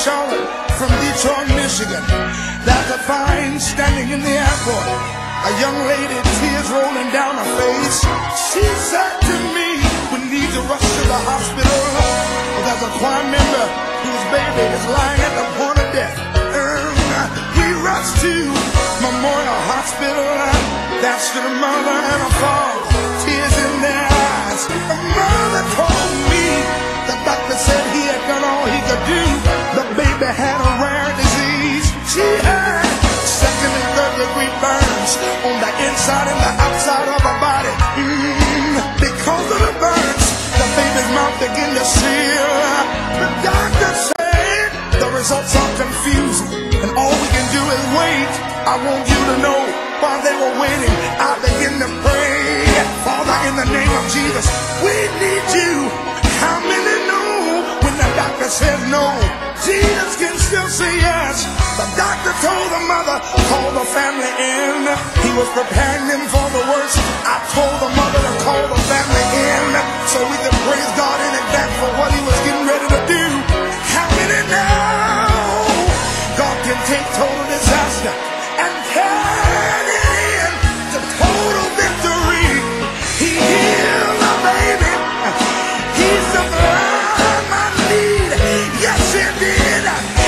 Charlotte from Detroit, Michigan. There's a fine standing in the airport, a young lady, tears rolling down her face. She said to me, we need to rush to the hospital. There's a choir member whose baby is lying at the point of death. We rushed to Memorial Hospital. There stood a mother and a father, tears in their eyes. The mother told me the doctor said he had done all he could do. The baby had a rare disease. She had second and third degree burns on the inside and the outside of her body. Because of the burns, the baby's mouth began to seal. The doctor said the results are confusing, and all we can do is wait. I want you to know, while they were waiting, I began to pray. Father, in the name of Jesus, we need you. How many know when the doctor says no, Jesus can still say yes? The doctor told the mother, call the family in. He was preparing them for the worst. I told the mother to call the family in so we could praise God in advance for what he was getting ready to do. How many know God can take total disaster and turn it into total victory? He healed the baby. He's supplied my need. Yes, he did.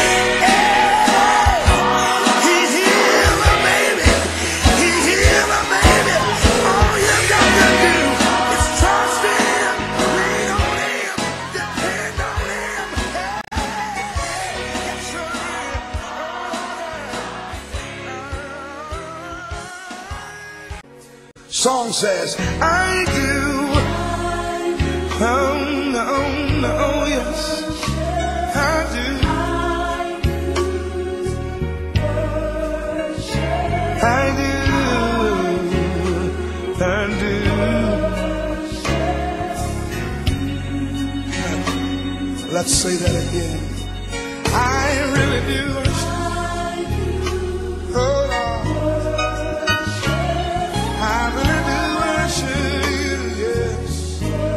He healed the baby. He healed the baby. All you got to do is trust him, lean on him, depend on him. Yes, sir. Song says, I do. Oh, no, no, yes, I do. I do. Let's say that again. I really do. Oh, Lord. I really do worship you, yes.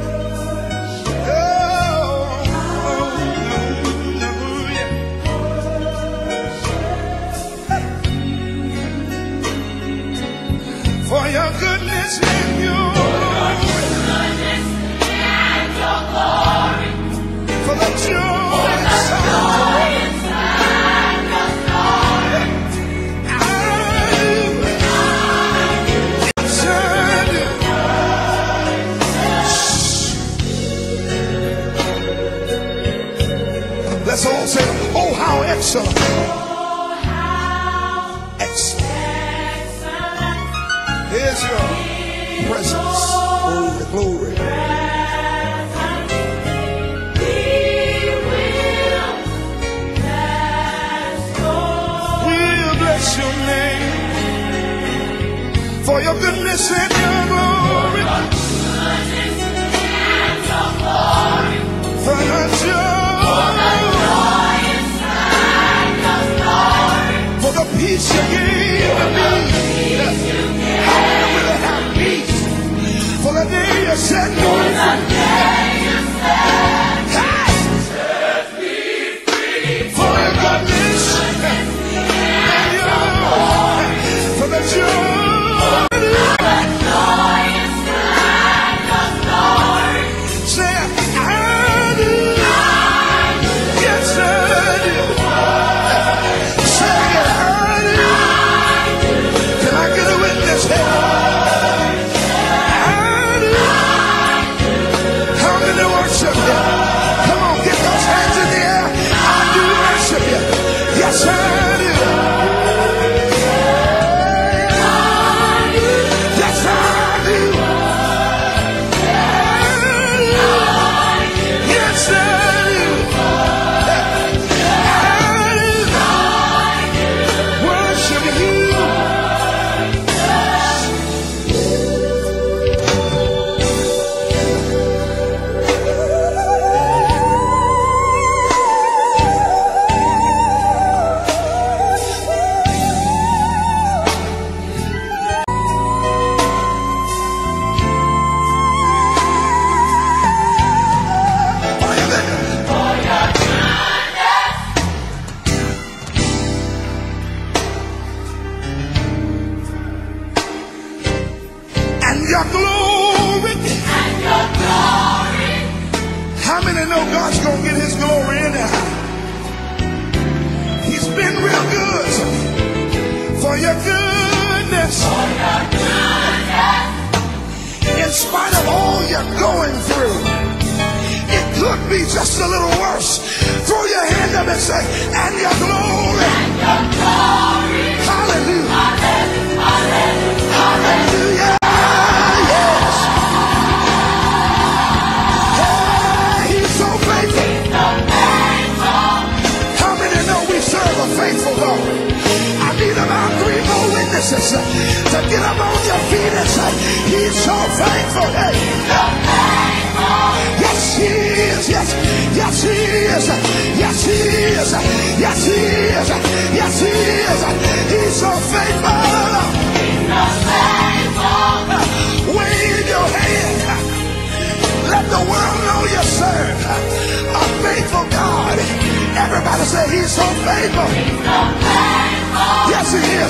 For your goodness and your glory, for the joy inside your glory, let's all say, oh, how excellent. Oh, how excellent is your presence. Oh, the glory. We'll bless your name for your goodness and your glory. For your joy. For the peace you gave to me. I will have peace. For the day you set me free. For your goodness and your glory. For the joy. Say, I do. Yes, I do. Say, I do. know God's gonna get his glory anyhow. He's been real good for your goodness. In spite of all you're going through, it could be just a little worse. Throw your hand up and say, and your glory. Hallelujah. Hallelujah. Yes. Hey, he's so faithful. How many know we serve a faithful God? I need about 3 more witnesses to get up on your feet and say, he's so faithful. Hey. Yes, he is. Yes, yes, he is. Yes, he is. Yes, he is. Yes, he is. He's so faithful. Wave your hand. Let the world know you serve a faithful God. Everybody say he's so faithful. Yes, he is.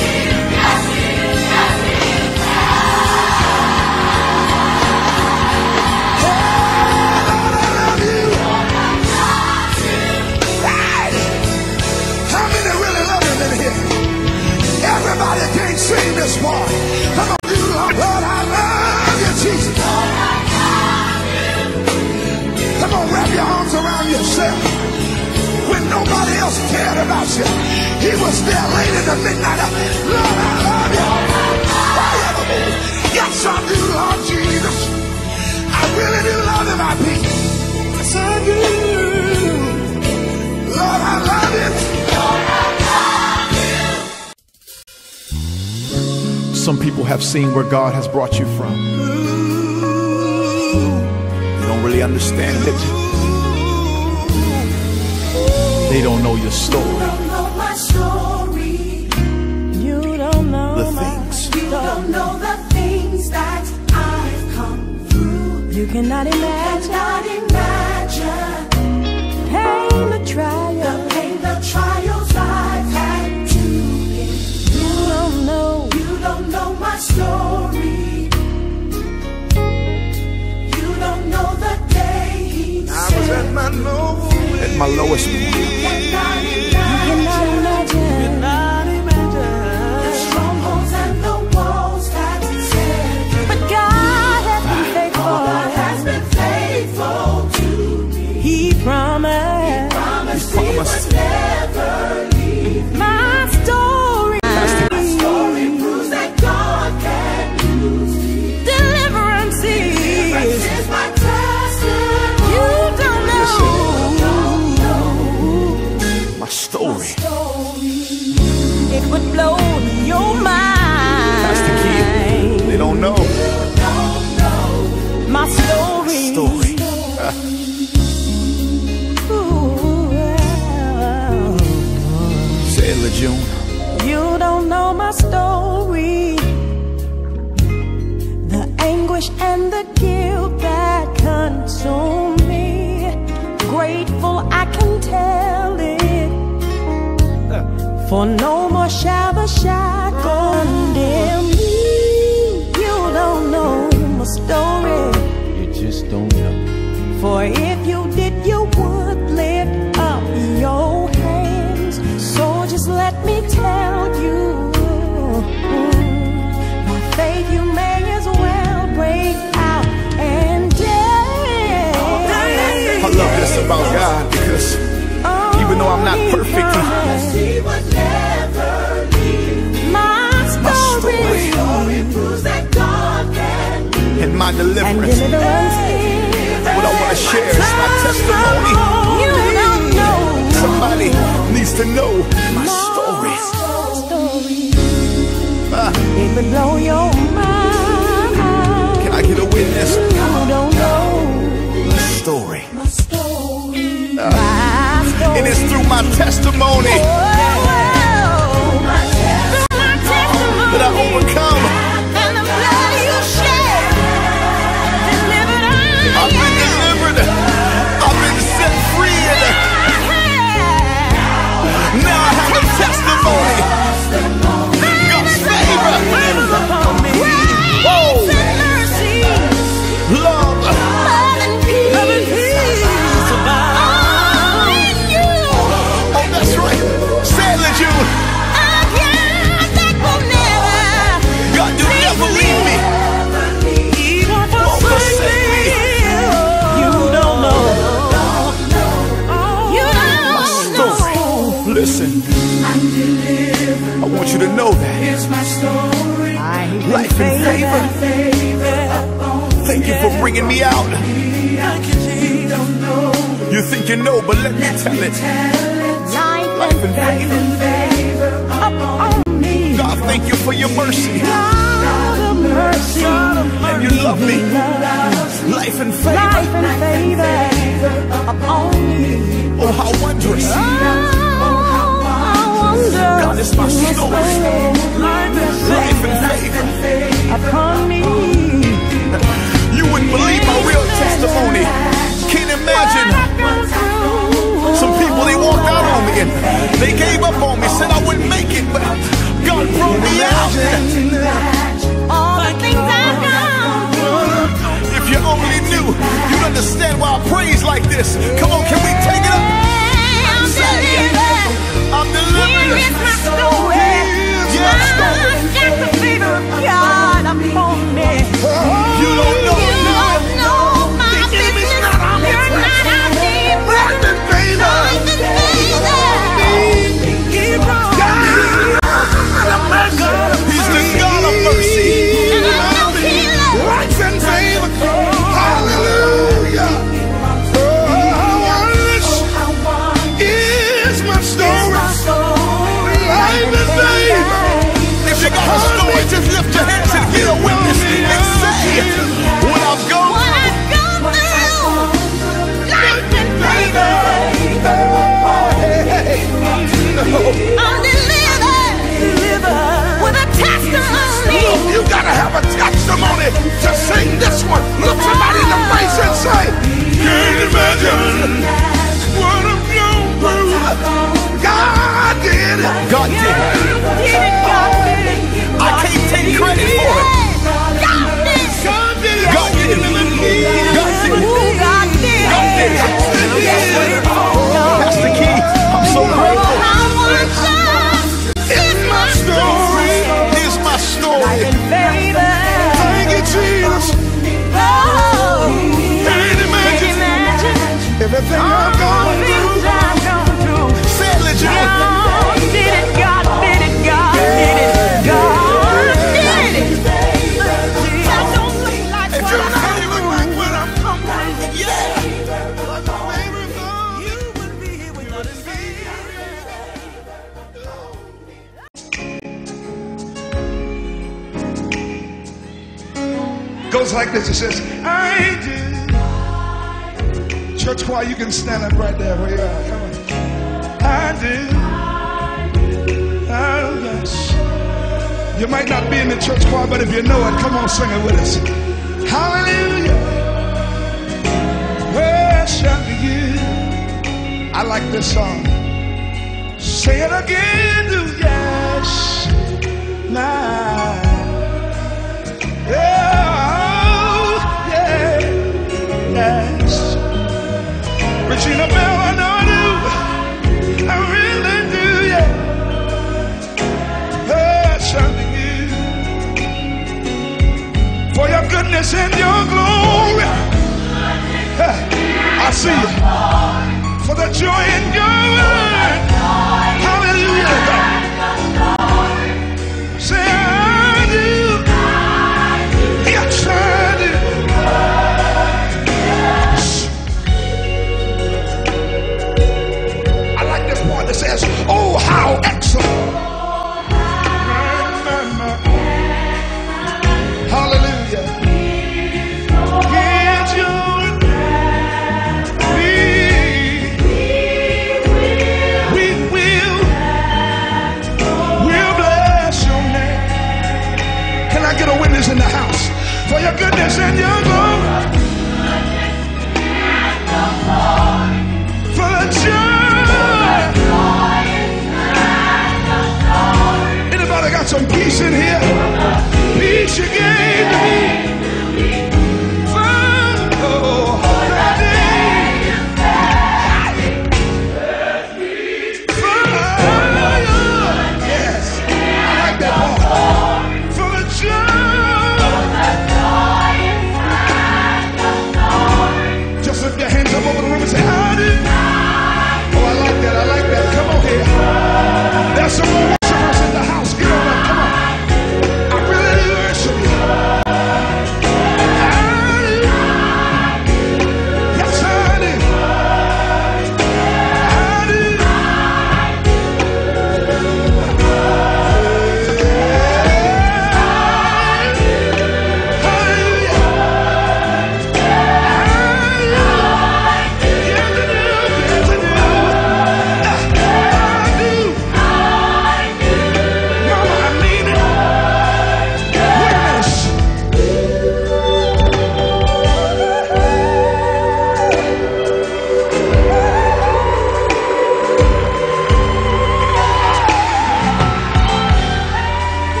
Everybody can't sing this part. Come on, you Lord, I love you, Jesus. Come on, wrap your arms around yourself. When nobody else cared about you, he was there late in the midnight. Lord, I love you. Yes, I do, Lord Jesus. I really do love you, my people. Yes, I do. Lord, I love you. Some people have seen where God has brought you from. They don't really understand it. They don't know your story. You don't know my story. You don't know the things. You don't know the things that I've come through. You cannot imagine. Pain, the trials I've had to endure. You don't know. Don't know my story. You don't know the day he I was at my lowest point. You cannot imagine the strongholds and the walls that said. But God has been faithful. God has been faithful to me. He promised he would never leave me. My story. Proves that God can use me. Deliverance is my testimony. You don't know my story. It would blow your mind. That's the key. They don't know. My story. Say it, LeJune. You don't know my story. The anguish and the guilt that consumed me. Grateful I can tell it. For no more shall the shackle condemn me. You don't know my story. You just don't know. For if you did, you would lift up your hands. So just let me tell you, by faith you may as well break out and dance. I love this about God because even though I'm not perfect, He would never leave. My story proves that God can use. and my deliverance. What I want to share is my testimony. You don't know. Somebody needs to know my story. It would blow your mind. Can I get a witness? You don't know My story. my story. My story. And it's through my testimony that I overcome. And the blood you shed delivered I I've been delivered. I've been set free. And now I have a testimony. God's favor. Whoa. mercy, Love. love and peace. forgiven. I want you to know that. Life and favor. Thank you for bringing me out. You think you know, but let me tell it. Life and favor. God, thank you for your mercy. And you love me. Life and favor. Oh, how wondrous. God is my story. Life and favor upon me. You wouldn't believe my real testimony. Can't imagine. Some people, they walked out on me and they gave up on me, said I wouldn't make it, but God brought me out. All the things I've gone through. If you only knew, you'd understand why I praise like this. Come on, can we take it up? I'm delivered. I'm delivered. Here is my story. Yes, Got the favor of God upon me. you don't know. You don't know my business. You're not out there. Life and favor. He's the God of mercy. Life and favor. Hallelujah. Is my story. Life and favor. If you got a story, just lift your hands and get a witness and say, what I've gone through, life and favor. I'm delivered with a testimony. You gotta have a testimony to sing this one. Look somebody in the face and say, can't imagine what I'm going through. God did it. God did it. I can't take credit for it. God did it. God did it. God did it. God did it. That's the key. I'm so grateful. It's my story. Here's my story. Thank you, Jesus. Can't imagine everything I've gone through. Say it, legit. God did it. God did it. God did it. God did it. I don't look like If what you I'm really look like what I'm Yeah. You would be here without a goes like this. It says, I do. Church choir, you can stand up right there where you are. Come on. I do. Oh, yes. You might not be in the church choir, but if you know it, come on, sing it with us. Hallelujah. Worship you. I like this song. Say it again, do yes. Now. Oh, yeah, yes. Regina Bell, I know I do. I really do, yeah. Worshiping you for your goodness and your glory. I see you for the joy in your word. Hallelujah, God. Say, I do. Yes, I do. I like this part that says, oh, how excellent. Hallelujah. Is your we'll bless your name. Can I get a witness in the house? For your goodness and your glory, for the joy. Anybody got some peace in here? Peace you gave to me. Oh, that day. Yes, I like that part. For the joy. Just lift your hands up over the room and say, I do. Oh, I like that. I like that. Come on here.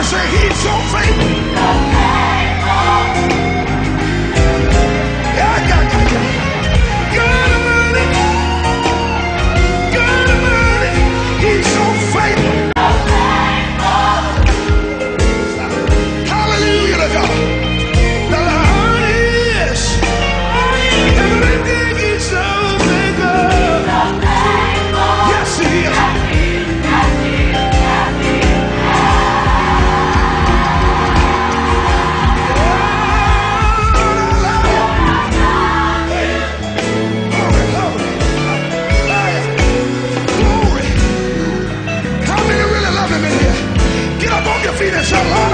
say he's so faithful. God Almighty, he's so faithful. Hallelujah to God. The Lord is everything. He's so faithful. Yes, he is. Feet and shout, Lord,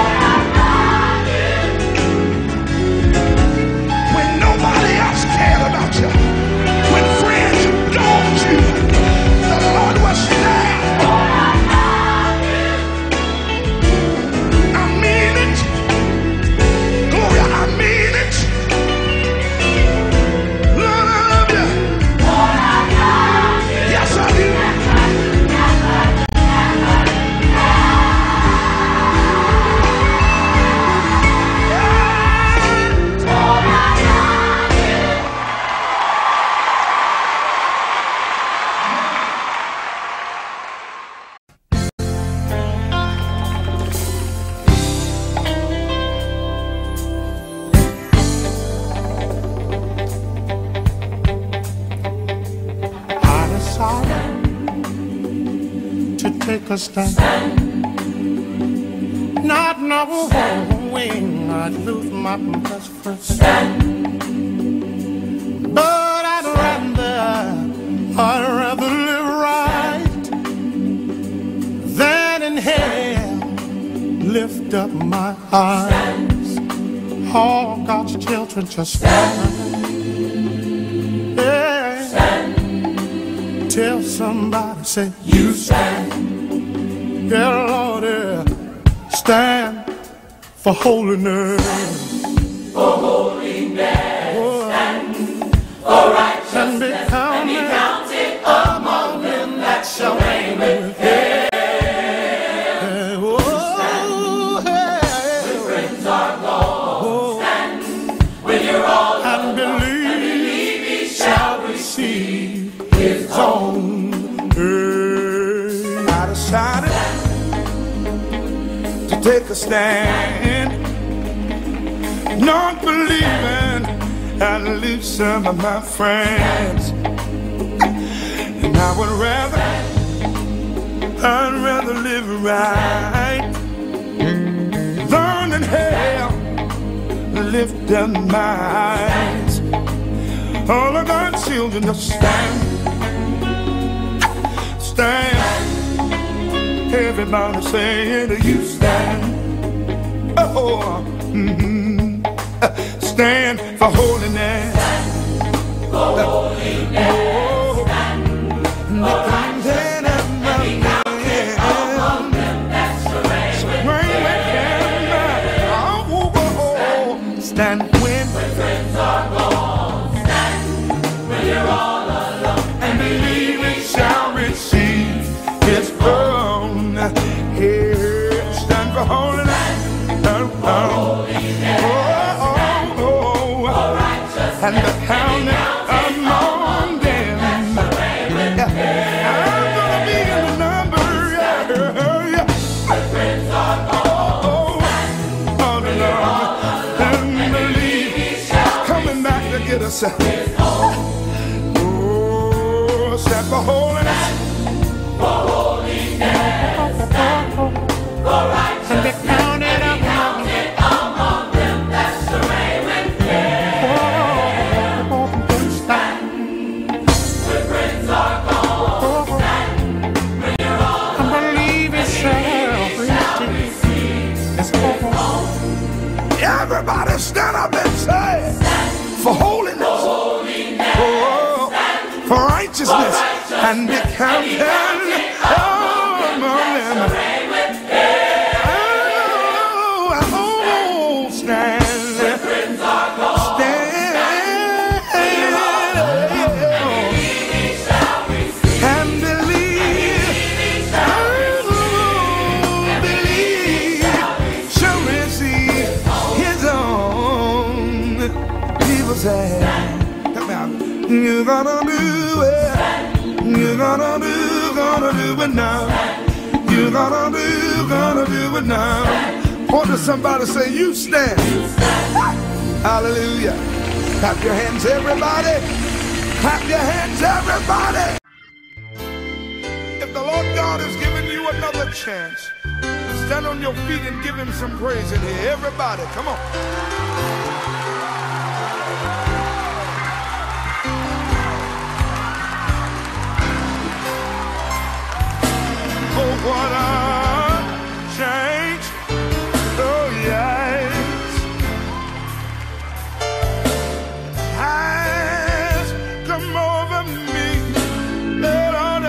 when nobody else cared about you, when friends dogged you, the Lord was there. I mean it. Gloria, I mean it. Lord, I love you. Yes, I do. Take a stand, not knowing I'd lose my best friend. But I'd rather live right than in hell. Lift up my eyes, all God's children just stand. Yeah. Tell somebody, say, you stand. Yeah, Lord, yeah. Stand for holiness. For holiness. Oh, Stand for righteousness. And be counted among them that shall reign with Him. Oh, hey. When friends are gone, stand when you're all alone. And believe He shall receive His own. I decided to take a stand, not believing I'd lose some of my friends. And I would rather live right than in hell. Lift up my eyes, all of our children just stand. Everybody saying you stand. Oh, stand for holiness. For holiness. Oh, stand for righteousness. And be counted among them that shall reign with Him. Stand when friends are gone. Stand when you're all alone. and believe it shall receive His own. Here, stand for holiness. And the counting among them. I'm gonna be in the number. When friends are gone. And believe He's coming back to get us. Oh, stand for holiness. For holiness. Stand for righteousness. And be counted among them that shall reign with Him. stand. When friends are gone. Stand when you're all And believe He shall receive His own. Everybody stand up and say, for holiness. for holiness. Oh, for righteousness. And be counted among them. Oh, stand. Friends are gone. Stand. And believe. Believe. You're gonna do it. You're gonna do it now. You're gonna do it now. Point to somebody, say, you stand. Hallelujah. Clap your hands, everybody. Clap your hands, everybody. If the Lord God has given you another chance, stand on your feet and give him some praise in here. Everybody, come on. Oh, what a change. Oh, yes. Has come over me. Lord,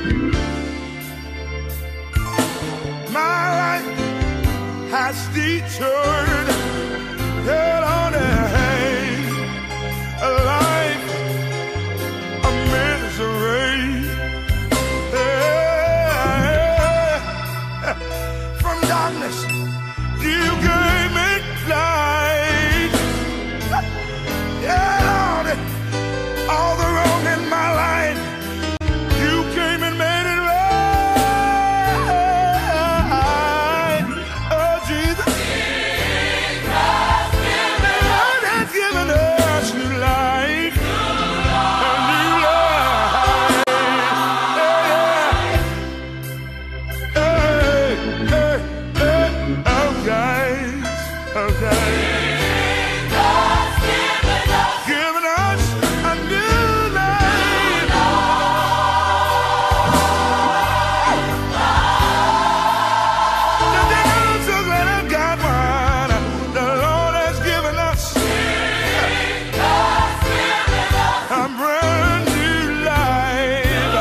my life has detoured. Lord, a life of misery. From darkness, you gave me light. Yeah, Lord, all the wrong in my life, you came and made it right. Oh, Jesus, the Lord has given us new life, a new life. Oh, guys, oh, guys. Giving us a new life. The devil's so glad I've got one. The Lord has given us a brand new life.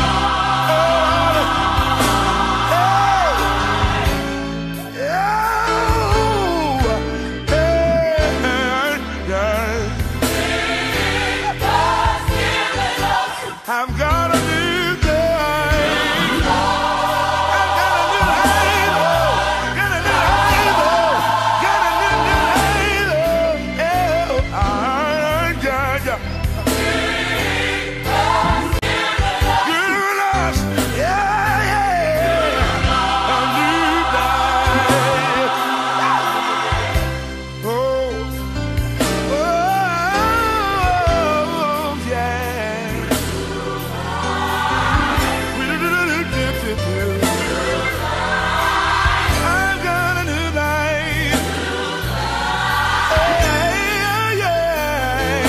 I've got a new life. I've got a new life. Got a new life. Got a new life. Oh, I got ya. Giving us, yeah, yeah, a new life. Oh, yeah. I've got a new life. Yeah, yeah.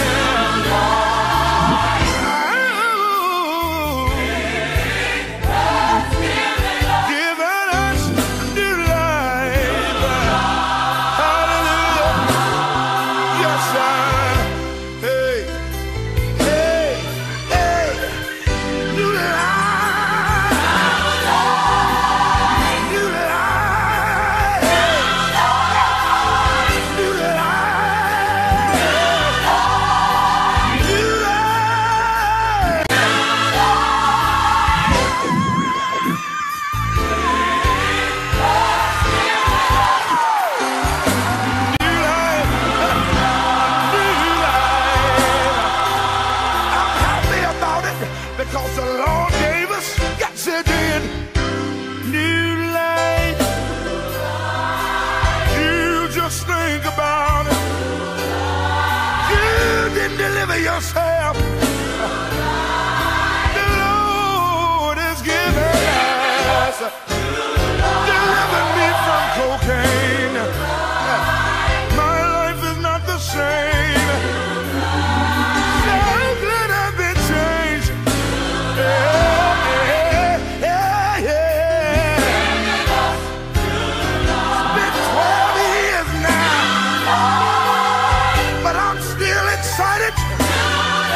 Giving us a new life. Hallelujah. Yes, sir. Hey, hey, hey. New life. New life. New life. New life. New life. New life. I'm happy about it because the Lord gave us, yes, He did, new life. You just think about it. You didn't deliver yourself. The Lord has given us, delivered me from cocaine. My life is not the same. So glad I've been changed. Yeah, yeah, yeah. It's been 12 years now, but I'm still excited.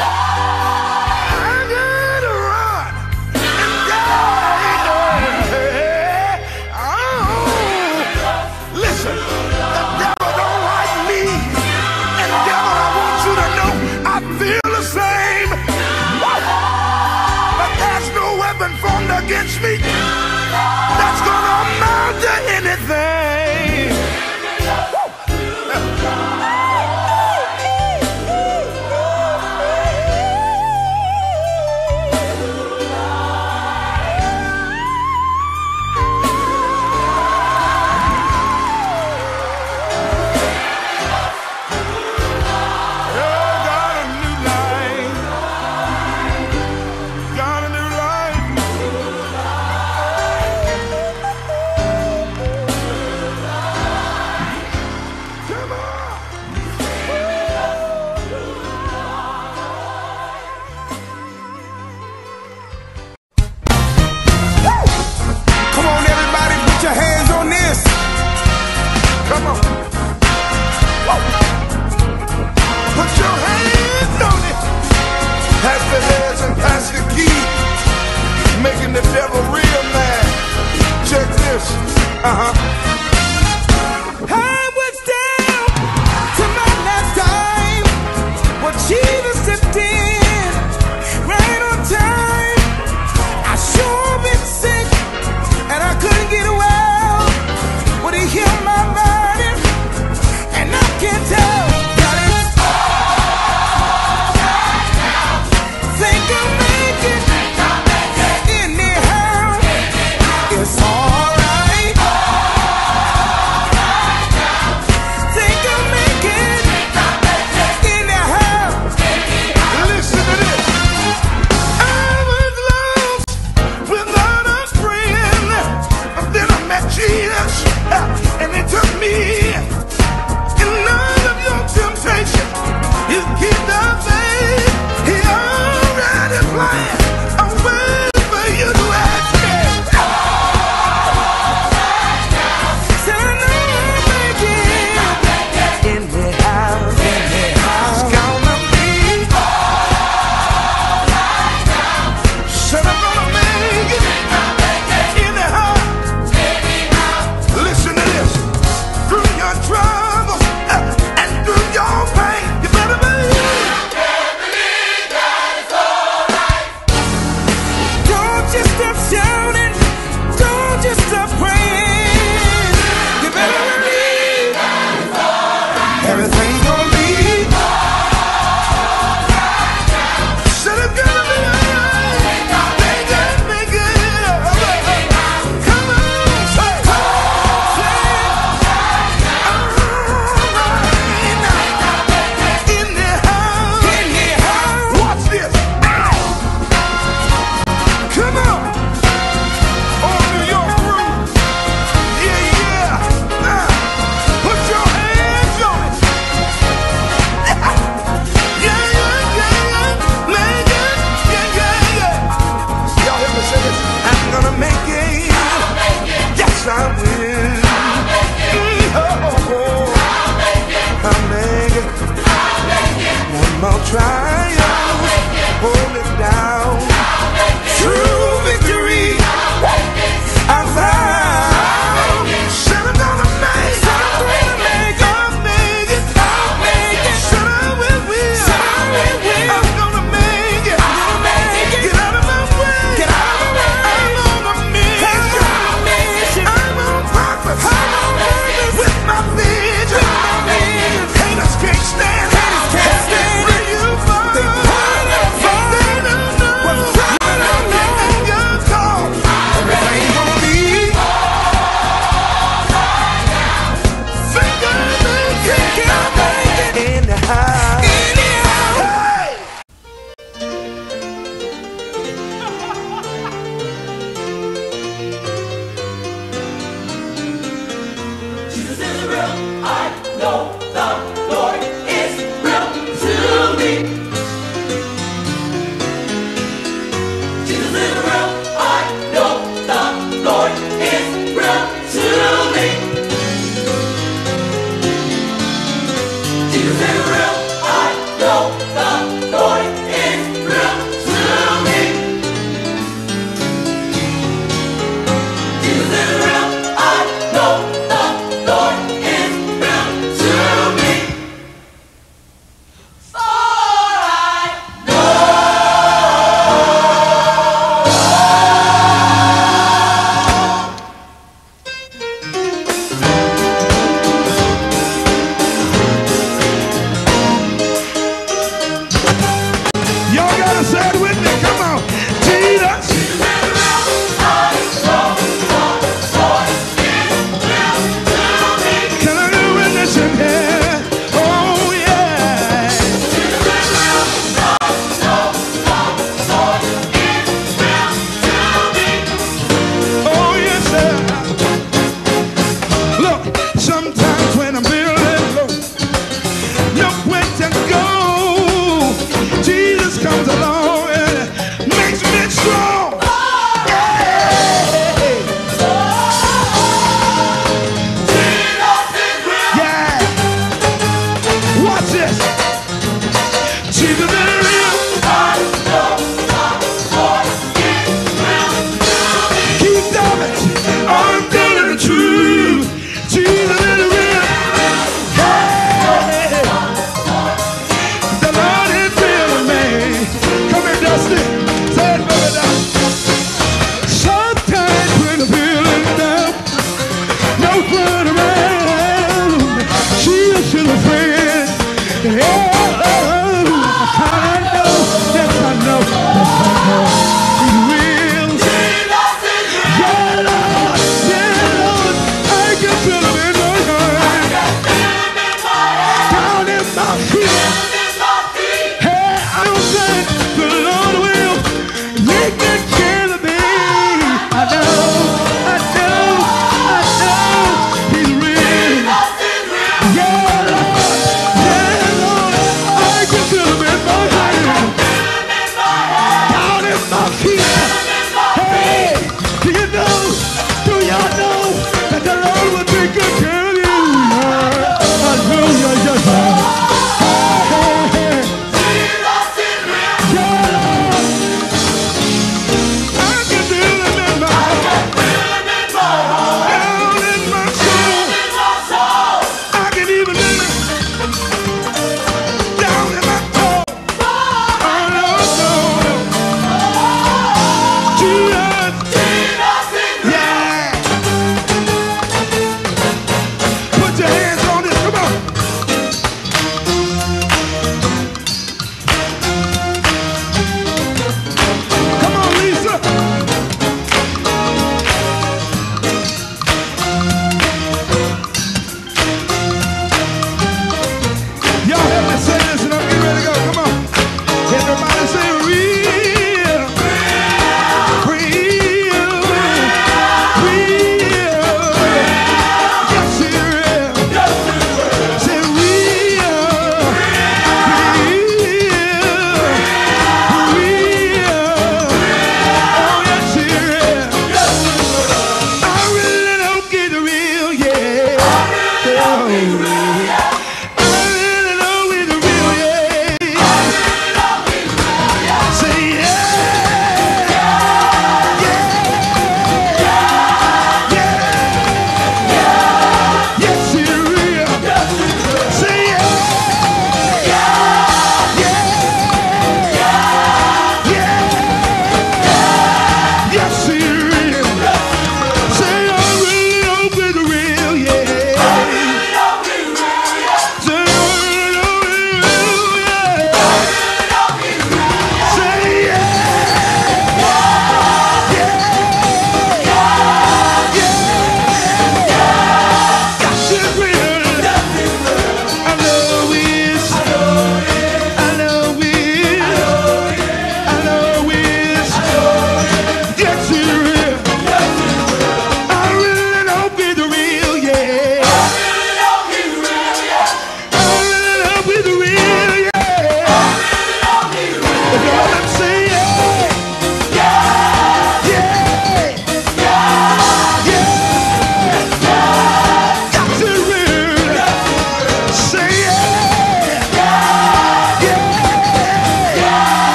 Pastor Key, making the devil real mad. Check this. I was down to my last time, but Jesus stepped in right on time. I sure been sick and I couldn't get well, but he healed my body, and I can't tell. Got it. Think I'll make it anyhow. It's alright.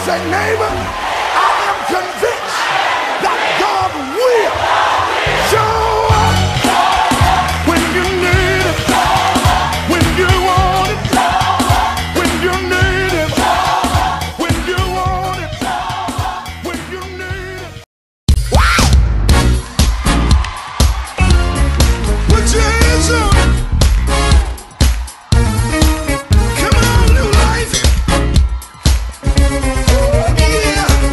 Say, neighbor, I am convinced that God will show up when you need it, when you want it, when you need it, when you want it, when you need it. Put your hands up. Come on, new life. Oh, yeah.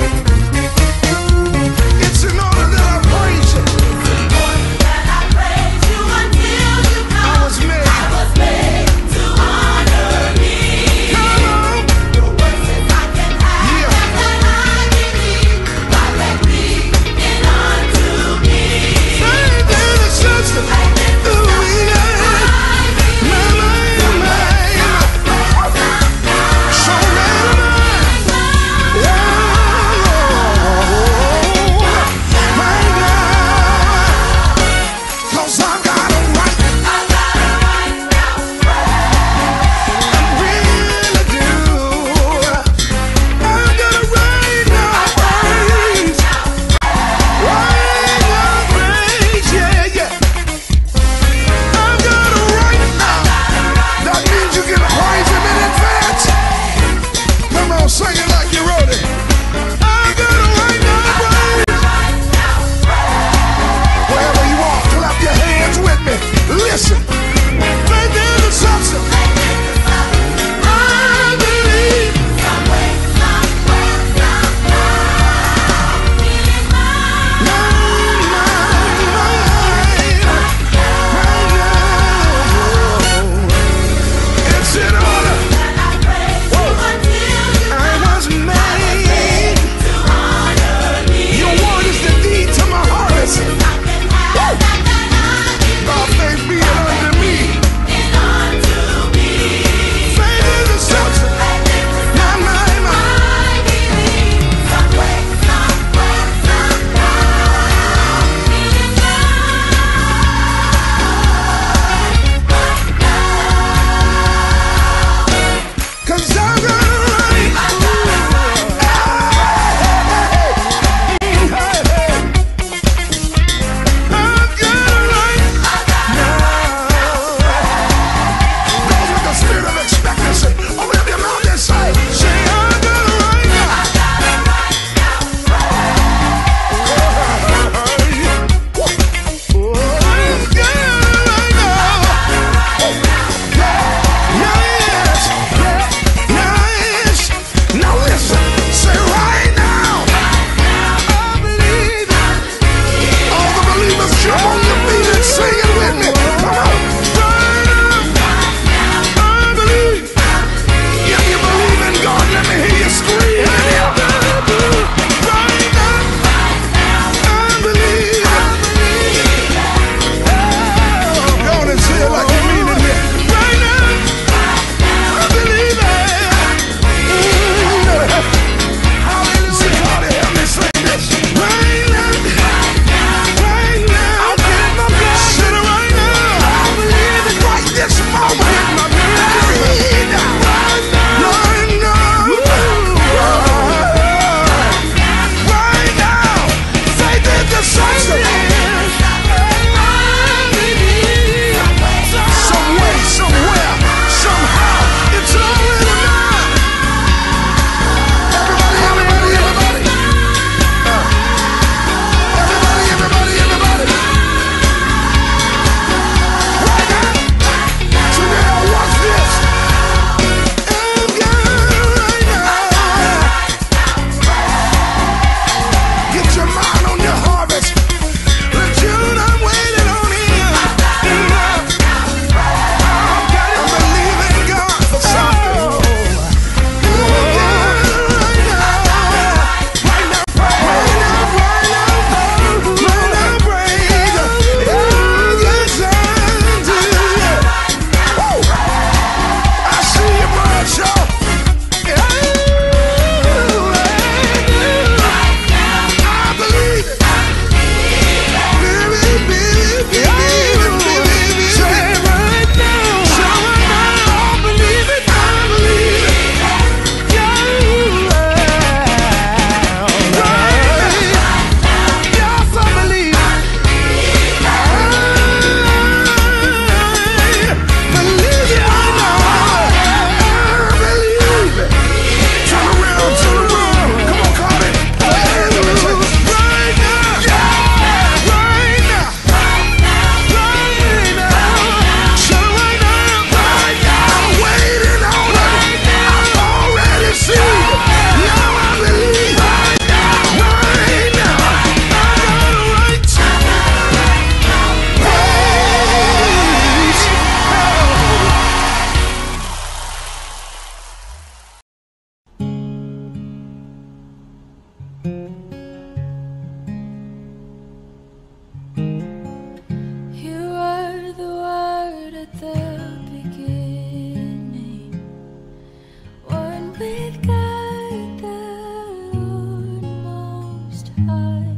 You were the Word at the beginning, one with God the Lord Most High.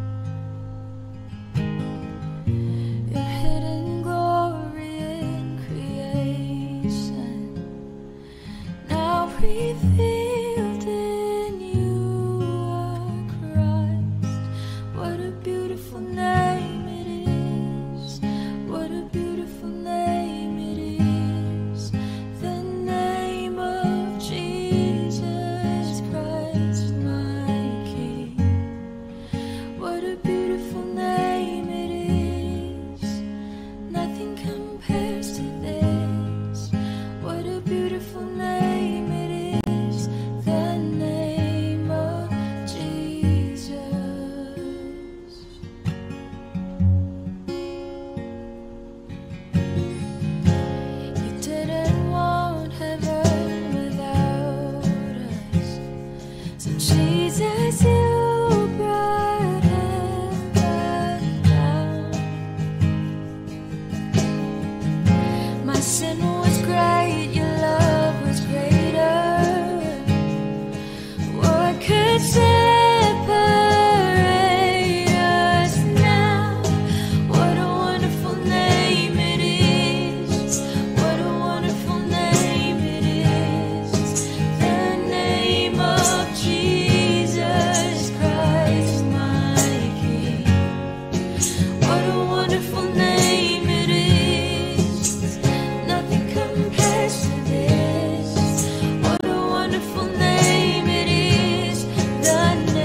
Your hidden glory in creation, now revealed in you are Christ. What a beautiful name it is. What a beautiful name it is. The name of Jesus Christ, my King. What a beautiful name it is. Nothing compares to this. What a beautiful name it is. The name of Jesus. You didn't want heaven without us, so Jesus, you brought heaven down. My sin was great, your love was greater. What could separate us now? What a wonderful name it is. What a wonderful name it is. The name of Jesus Christ, my King. What a wonderful name it is. Nothing compares to this. What a wonderful name it is. The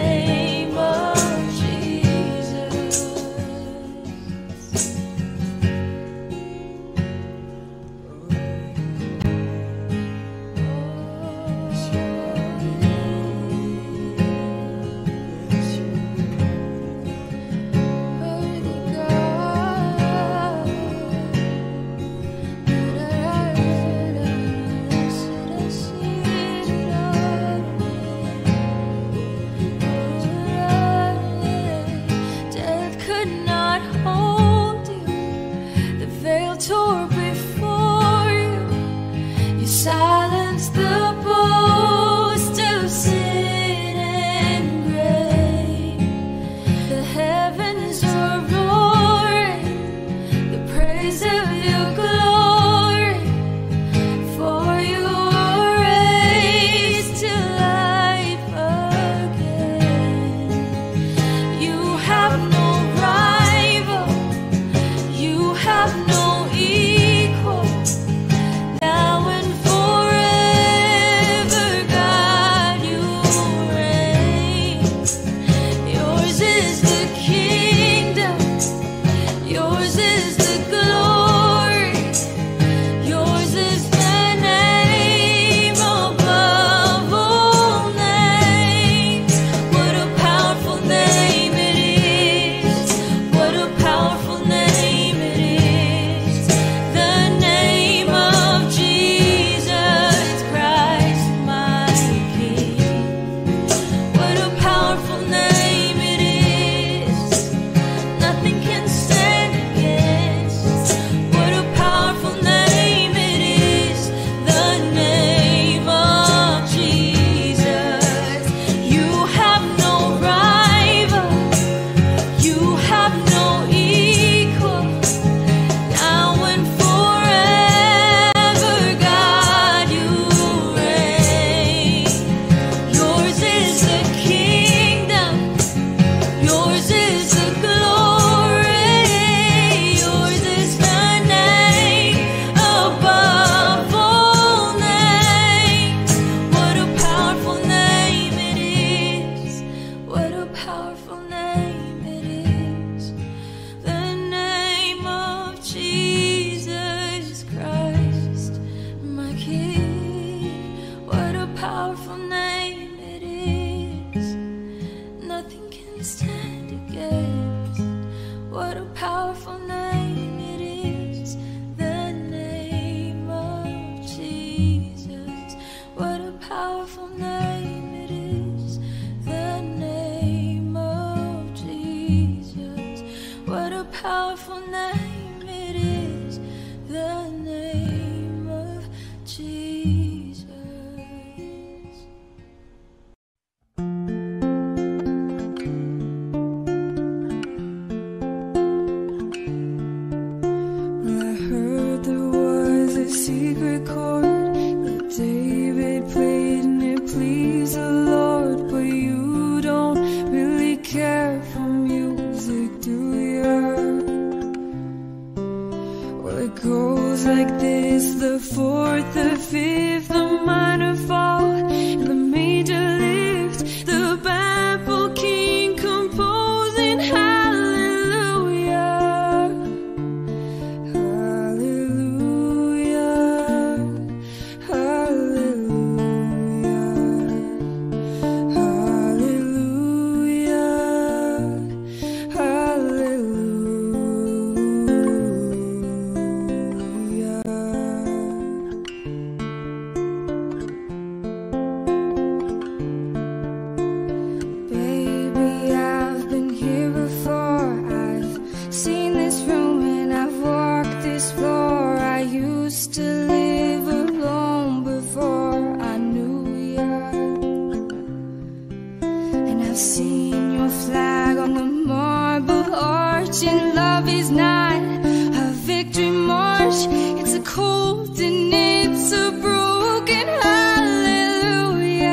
I've seen your flag on the marble arch, and love is not a victory march. It's a cold and it's a broken hallelujah.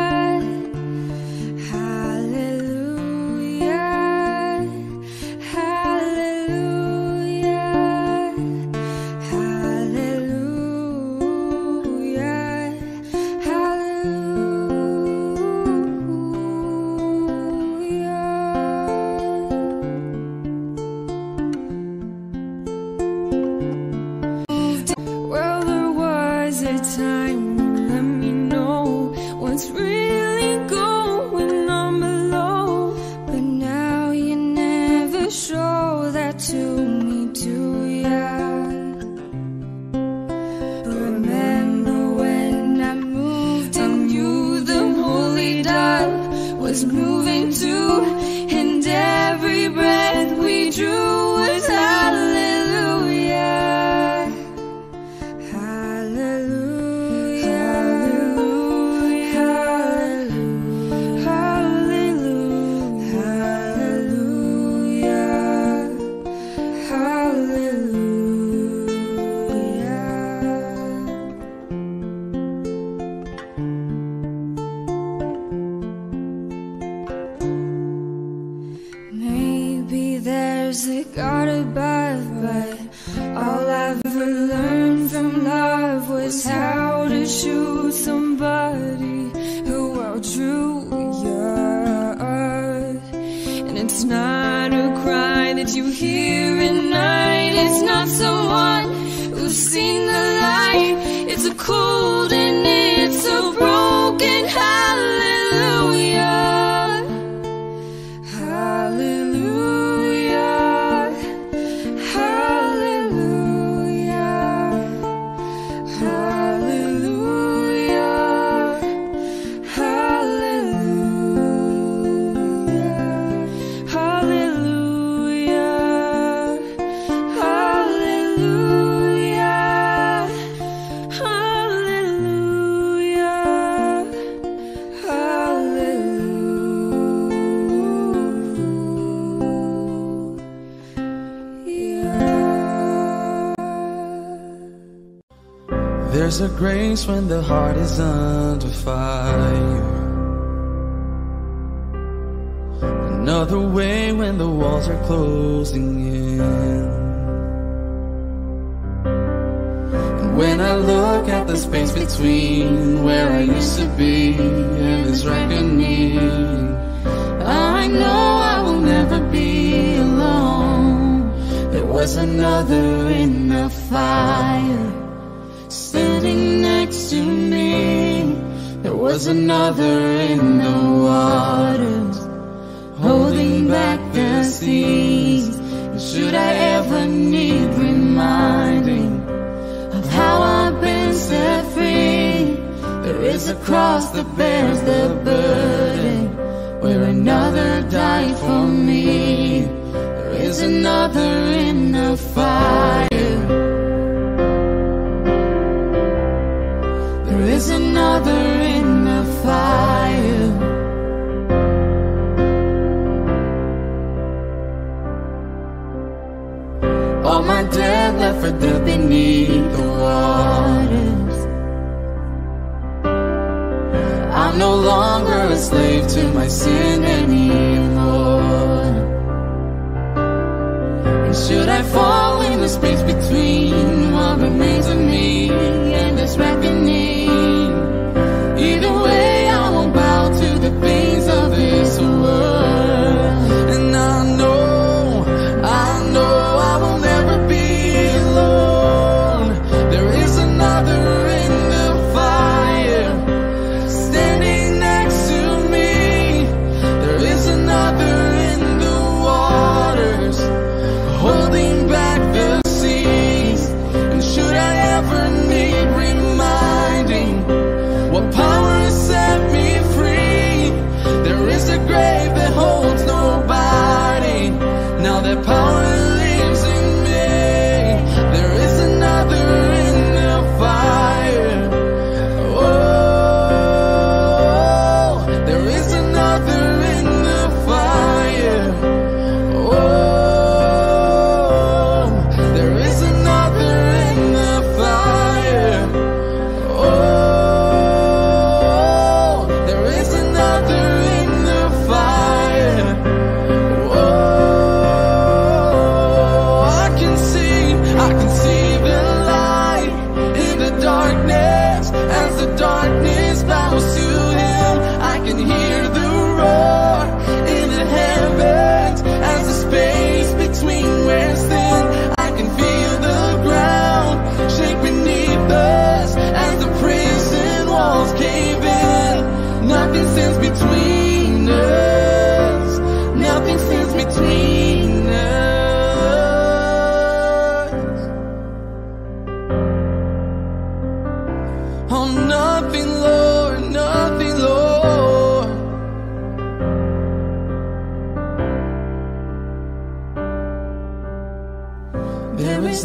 Hallelujah. Hallelujah. Hallelujah. Well, there was a time when you let me know what's really going on below, but now you never show that to me, do ya? Remember when I moved and you, the holy dove, was moving too, and every breath we drew was hallelujah. Maybe there's a God above, but all I've ever learned from love was how to shoot somebody who outdrew you. And it's not a cry that you hear at night, it's not someone who's seen the light. It's a cold and it's a broken hallelujah. Hallelujah. Hallelujah. Hallelujah. Hallelujah. Hallelujah. There's a grace when the heart is under fire, another way when the walls are closing in. And when I look at the space between where I used to be and this reckoning, I know I will never be alone. There was another in the fire standing next to me. There was another in the waters holding back the seas. And should I ever need reminding of how I've been set free, there is a cross that bears the burden where another died for me. There is another in the fire. There is another in the fire. All my dead left for dead beneath the waters. I'm no longer a slave to my sin anymore. And should I fall in the space between what remains of me and this reckoning, either way I won't bow to the things of this world. And I know I will never be alone. There is another in the fire standing next to me. There is another in the waters holding back the seas.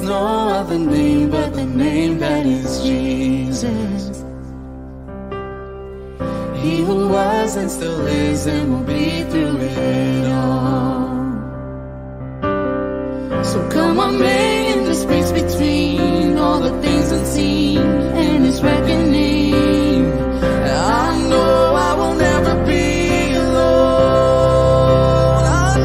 no other name but the name that is Jesus. He who was and still is and will be through it all. So come on, make the space between all the things unseen and His reckoning. I know I will never be alone. I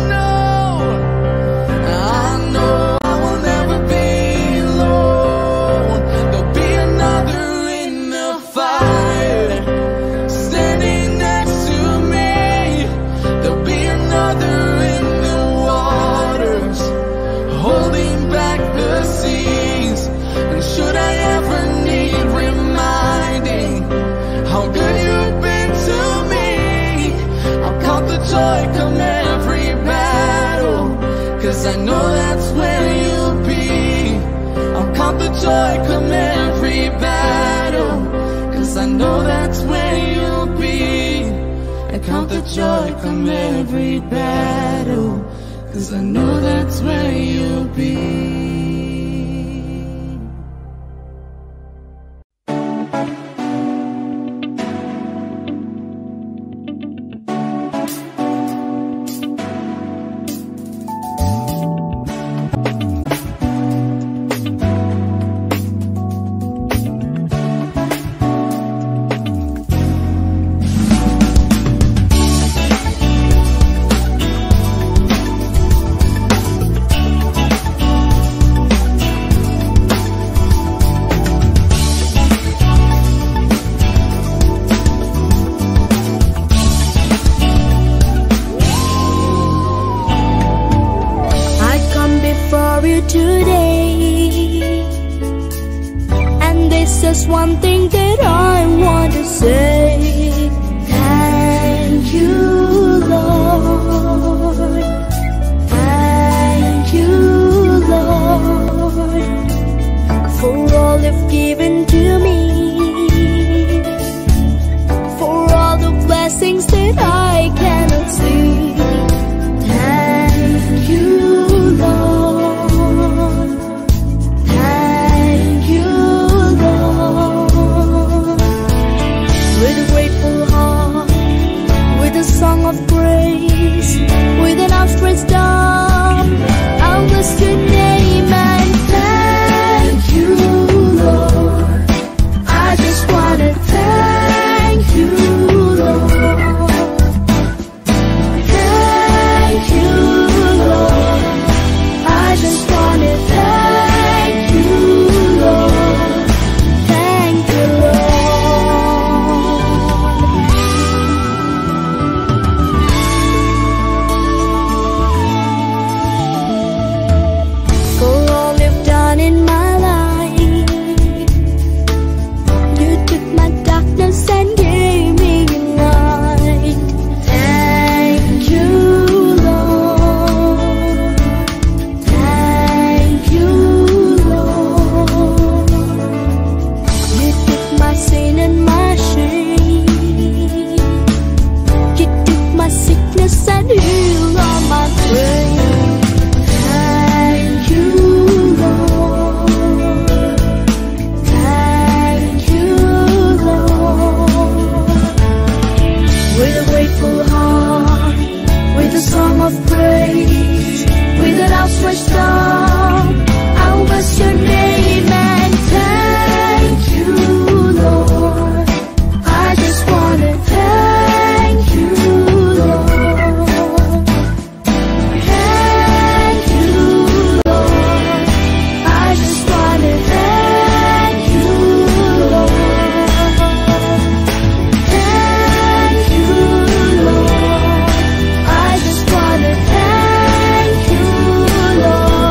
know I will never be alone. There'll be another in the fire standing next to me. There'll be another in the waters holding back the seas. And should I ever need reminding how good you've been to me, I'll count the joy come every battle, 'cause I know that's where you'll be. I'll count the joy come every battle, 'cause I know that's where you'll be. I count the joy come every battle, 'cause I know that's where you'll be. Today, and this is one thing that I want to say. Thank you, Lord. Thank you, Lord, for all you've given to me, for all the blessings that I cannot see. Thank you, Lord. Thank you, Lord. With a grateful heart, with a song of praise, with an outstretched arm, I'll bless your name and thank you, Lord. I just wanna thank you, Lord. Thank you, Lord. I just wanna thank you, Lord. Thank you, for all you've done in my life. You took my darkness and gave me light. Thank you, Lord. Thank you, Lord. You took my sin and my shame. You took my sickness and healed all my pain. Thank you, Lord. Thank you, Lord. With a grateful heart, with a song of praise, with an outstretched arm, I'll bless your name and thank you, Lord. I just wanna thank you, Lord. Thank you, Lord. I just wanna thank you, Lord. Thank you, Lord. I just wanna thank you, Lord.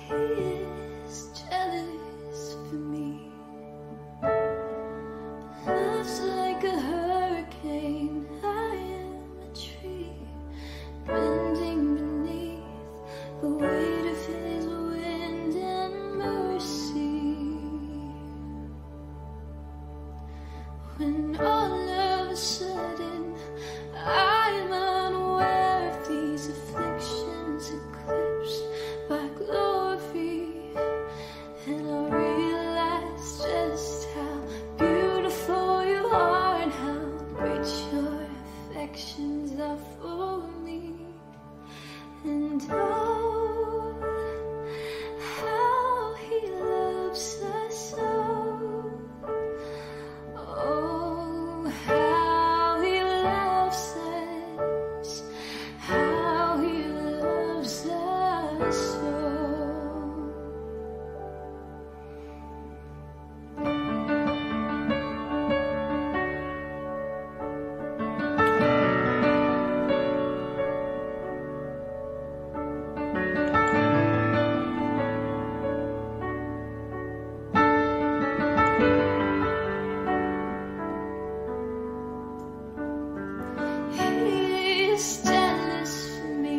is jealous for me. Love's like a hurricane, I am a tree, bending beneath the weight of his wind and mercy. When all of a sudden I'm unaware of these afflictions eclipsed by glory, and I realize just how beautiful you are and how great your affections are for me. And oh, how he loves us so. Oh, how he loves us, how he loves us so. He is jealous for me.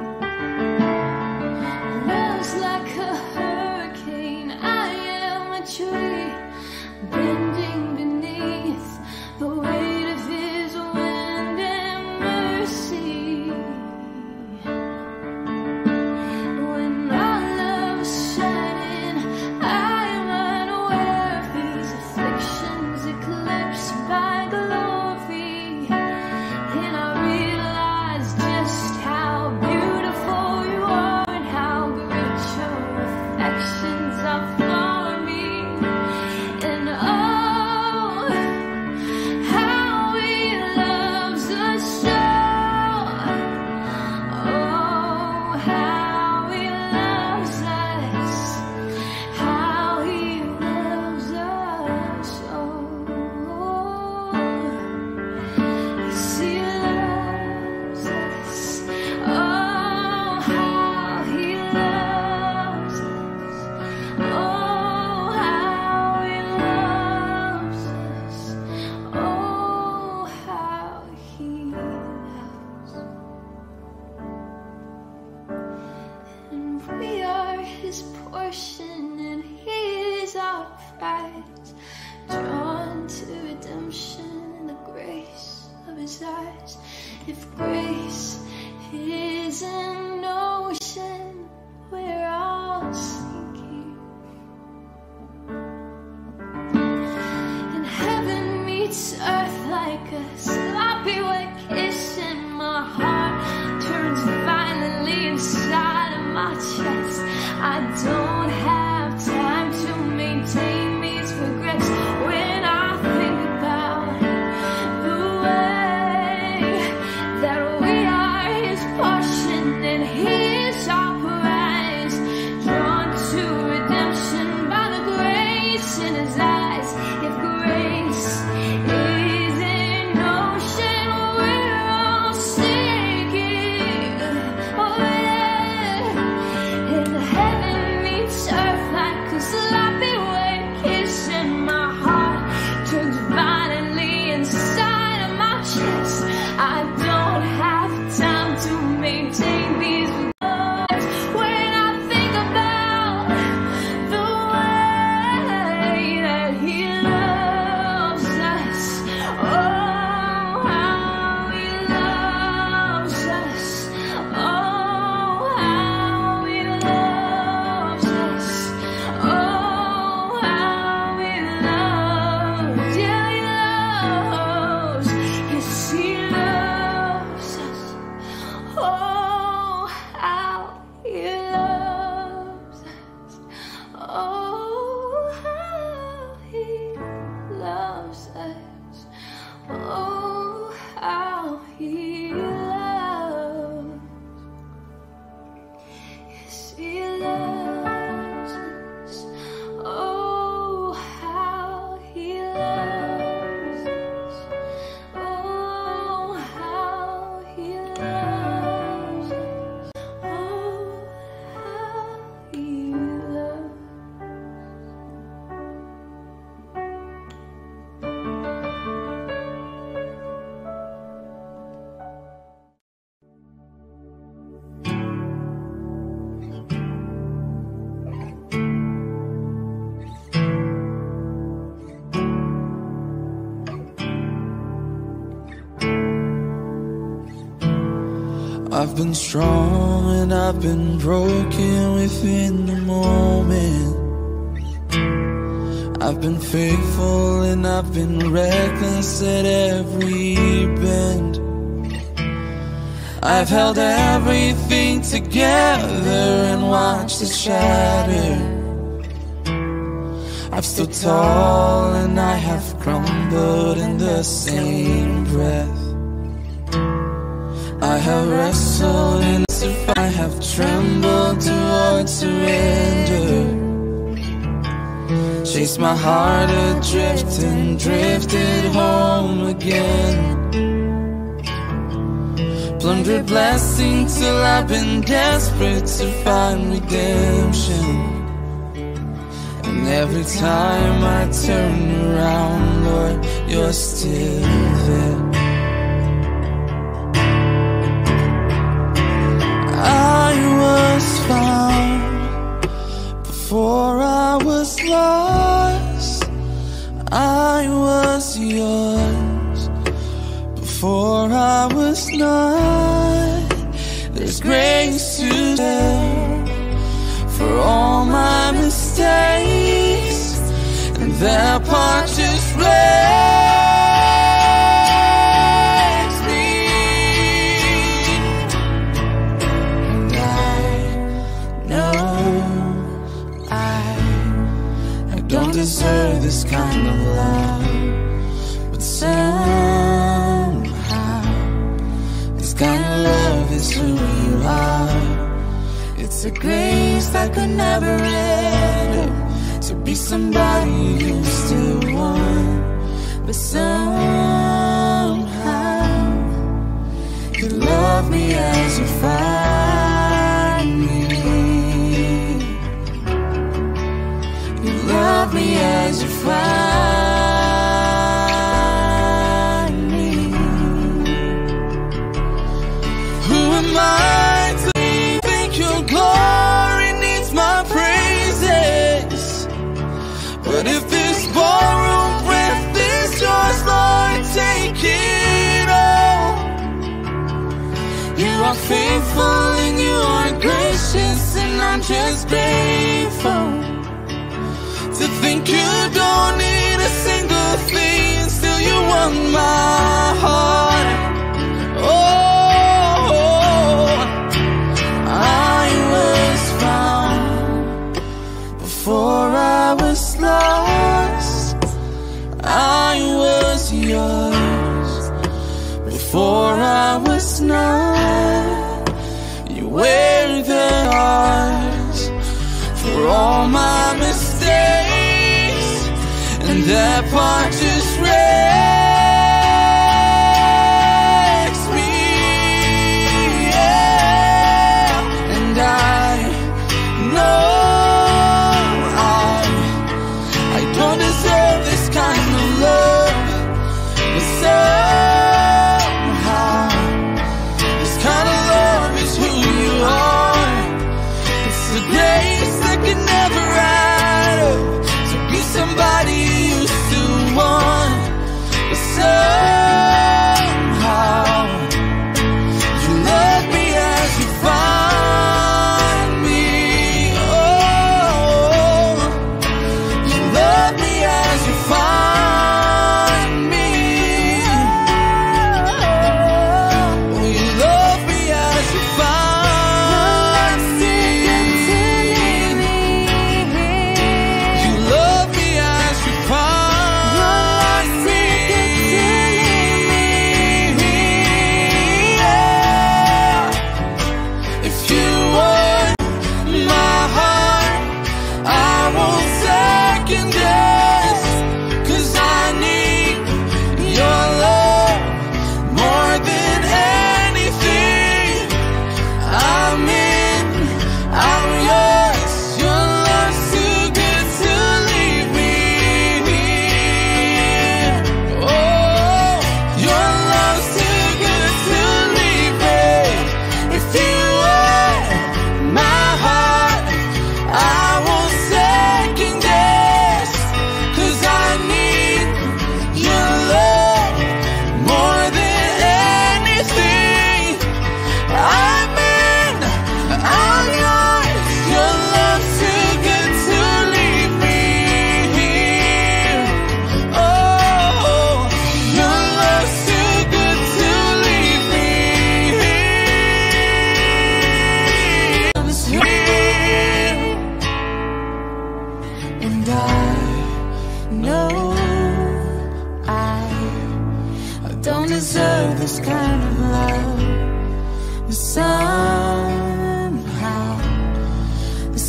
Love's like a hurricane, I am a tree, bending beneath the weight of his wind and mercy. When all of a sudden I'm unaware of these afflictions eclipsed by glory, and I realize just how beautiful you are and how great your affections are for me. And oh, how he loves us so. Oh, how he loves us, how he loves us so. Yes, he loves us. Oh, how he loves us. Oh, how he loves us. Oh, how he loves. And we are his portion, and he is our prize, drawn to redemption in the grace of his eyes. If grace is an ocean, we're all sinking. And heaven meets earth like a sloppy wet kiss, and my heart turns violently inside of my chest. I don't have time to maintain these regrets when I think about the way that we are his portion and I've been strong and I've been broken within the moment. I've been faithful and I've been reckless at every bend. I've held everything together and watched it shatter. I've stood tall and I have crumbled in the same breath. I have wrestled and I have trembled towards surrender. Chased my heart adrift and drifted home again. Plundered blessing till I've been desperate to find redemption. And every time I turn around, Lord, you're still there. I was found before I was lost. I was yours before I was not. There's grace to share for all my mistakes, and that part just breaks me. And I know I don't deserve this kind of love, but somehow this kind of love is who you are. It's a grace that could never end, to be somebody you still want, but somehow you love me as you find me. You love me as you find me. Who am I to think your glory needs my praises? But if this borrowed breath is yours, Lord, take it all. You are faithful and you are gracious, and I'm just grateful to think you don't need a single thing, still you want my heart. Oh, I was found before I was lost. I was yours before I was not. You wear the scars for all my mistakes, and that part just wrecks me. Yeah. And I know I don't deserve this kind of love, but somehow this kind of love is who you are. It's the grace that can never add up, to be somebody you used to want,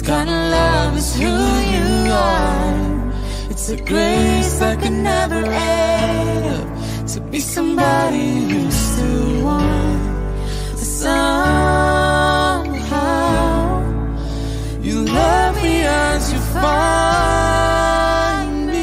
kind of love is who you are. It's a grace that could never end. To be somebody who's still one. But somehow you love me as you find me.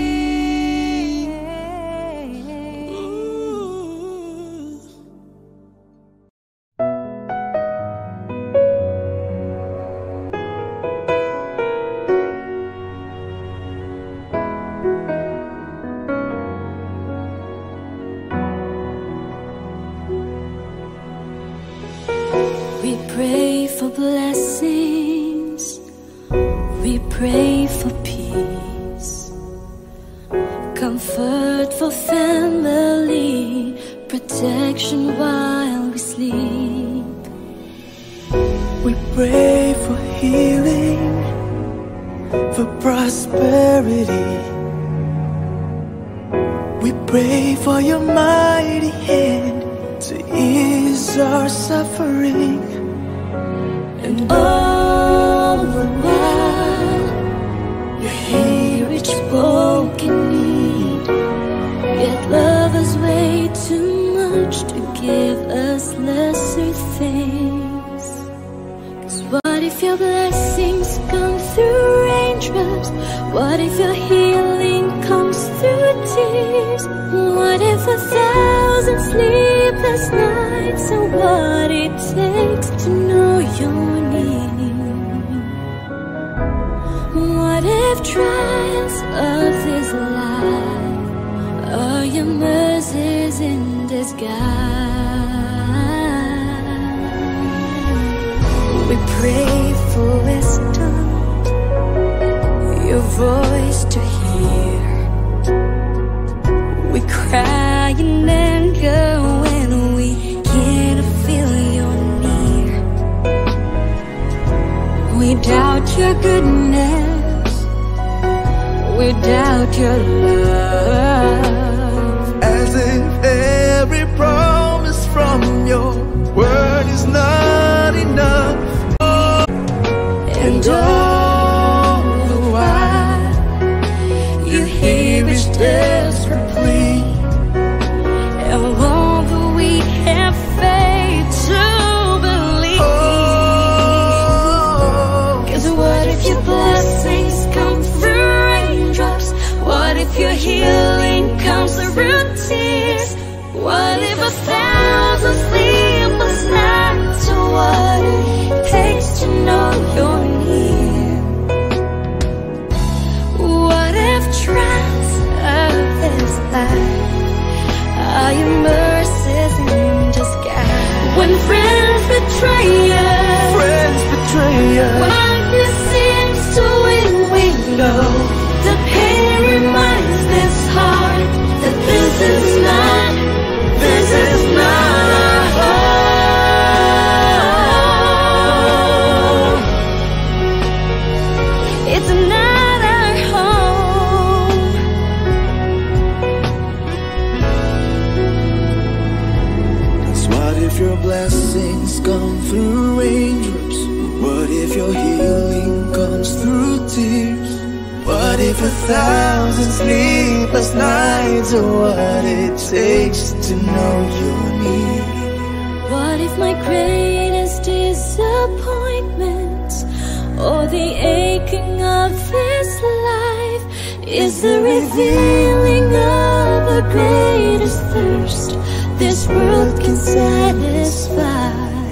We pray for blessings, we pray for peace, comfort for family, protection while we sleep. We pray for healing, for prosperity. We pray for your mighty hand to ease our suffering. And all the while you hear each broken need. Yet love us way too much to give us lesser things. 'Cause what if your blessings come through raindrops? What if your healing comes through tears? What if 1,000 sleepless nights are what it takes to know your need? What if trials of this life are your mercies in disguise? We pray for wisdom, your voice to hear. We cry in anger when we can't feel you're near. We doubt your goodness, we doubt your love. As if every promise from your word is not enough. And all the while you hear each desperate plea. And won't we have faith to believe? 'Cause what if your blessings come through raindrops? What if your healing comes through tears? What if 1,000 sleepless nights are what it takes to know you're near? What if trials of this life are your mercies in disguise? When friends betray us, when it seems to win, we know the pain reminds this heart that this is not our home. It's not our home. What if your blessings come through raindrops? What if your healing comes through tears? What if 1,000 sleepless nights are what it takes to know your need? What if my greatest disappointment or the aching of this life is the revealing of a greatest thirst this world can satisfy?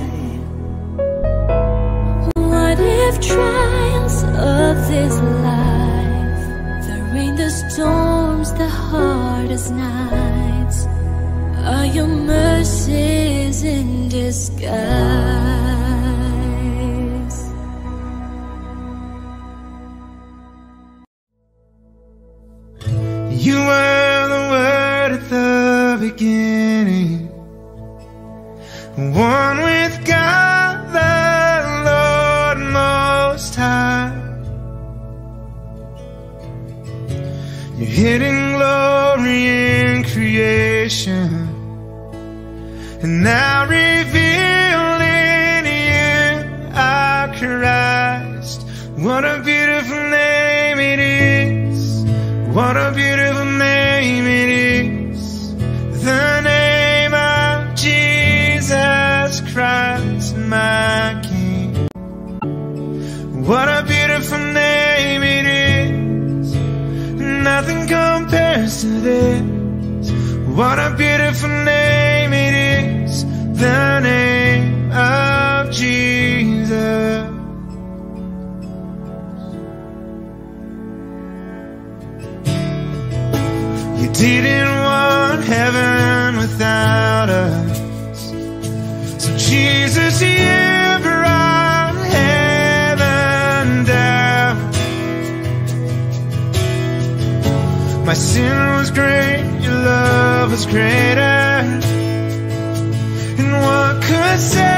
What if trials of this life, the rain, the storms, the hardest nights, are your mercies in disguise? You were the Word at the beginning, one with God the Lord Most High. Your hidden glory in creation, and now revealed in you, our Christ, What a beautiful name it is. What a beautiful name it is. The name of Jesus Christ, my King. What a beautiful name it is. Nothing compares to this. What a beautiful name it is. The name of Jesus. You didn't want heaven without us, so Jesus, you brought heaven down. My sin was great, your love was greater, and what could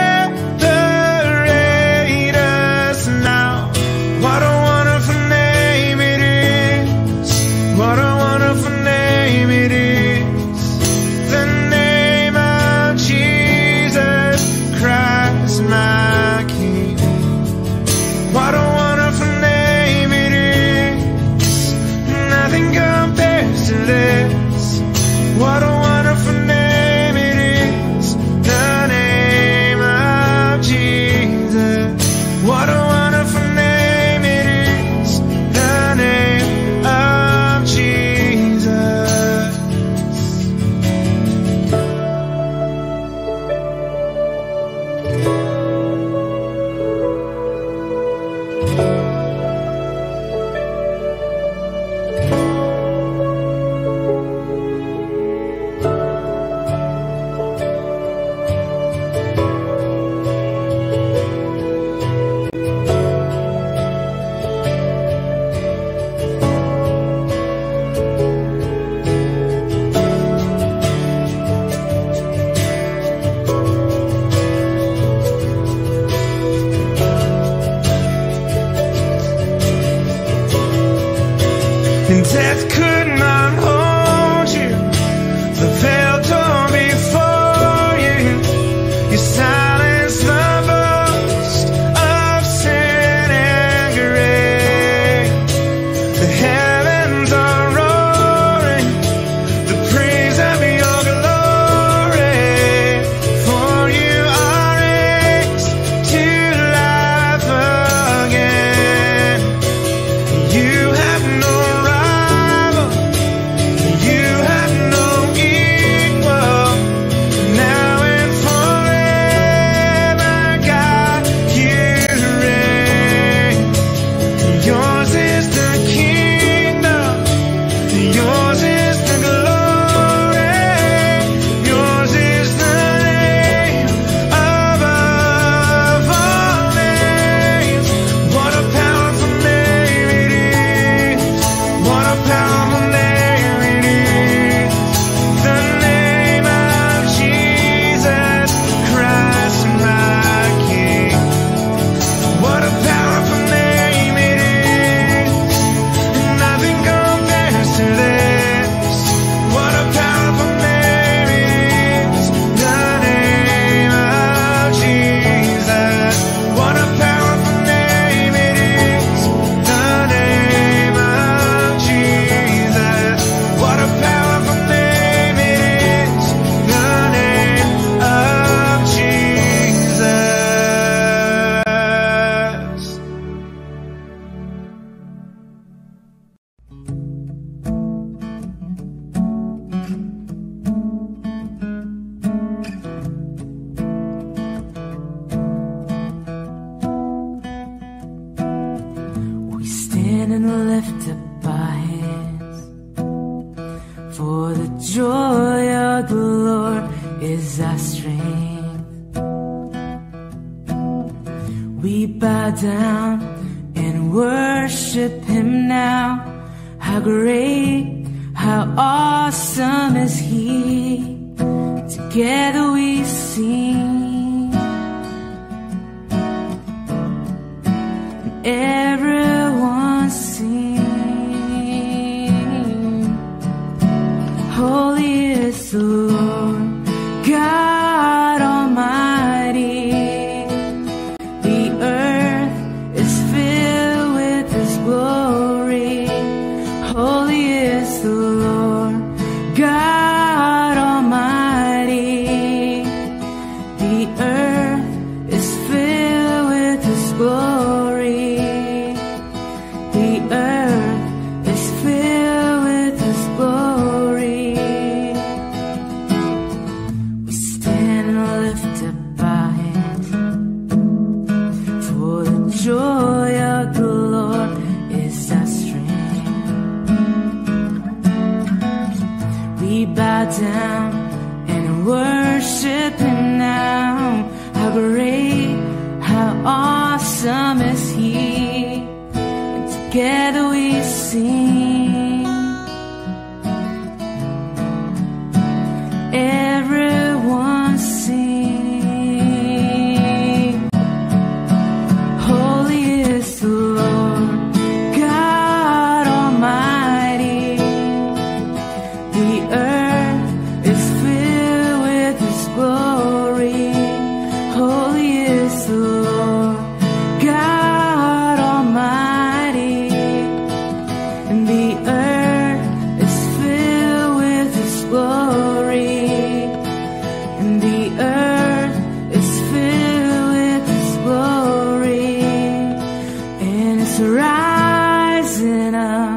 separate us now? What a wonderful name it is. What a wonderful name it is. The name of Jesus Christ, my King. What a wonderful name it is. Nothing compares to this. What a wonderful name it is. The name of Jesus. What a wonderful name it is. The name of Jesus. And death could not hold you. The veil torn before you. You silenced the boast of sin and grave. The heavens are roaring the praise of your glory. For you are raised to life again. You have no and lift up our hands, for the joy of the Lord is our strength. We bow down and worship Him now. How great, how awesome is He. Together we sing, and everyone sing. Holy is the Lord God Almighty. The earth is filled with down and worship Him now. How great, how awesome is He, and together we sing. Everyone sing. Holy is the Lord God Almighty. The earth is filled with His glory. Holy is the Lord God Almighty. And the earth is filled with His glory. And the earth is filled with His glory. And it's rising up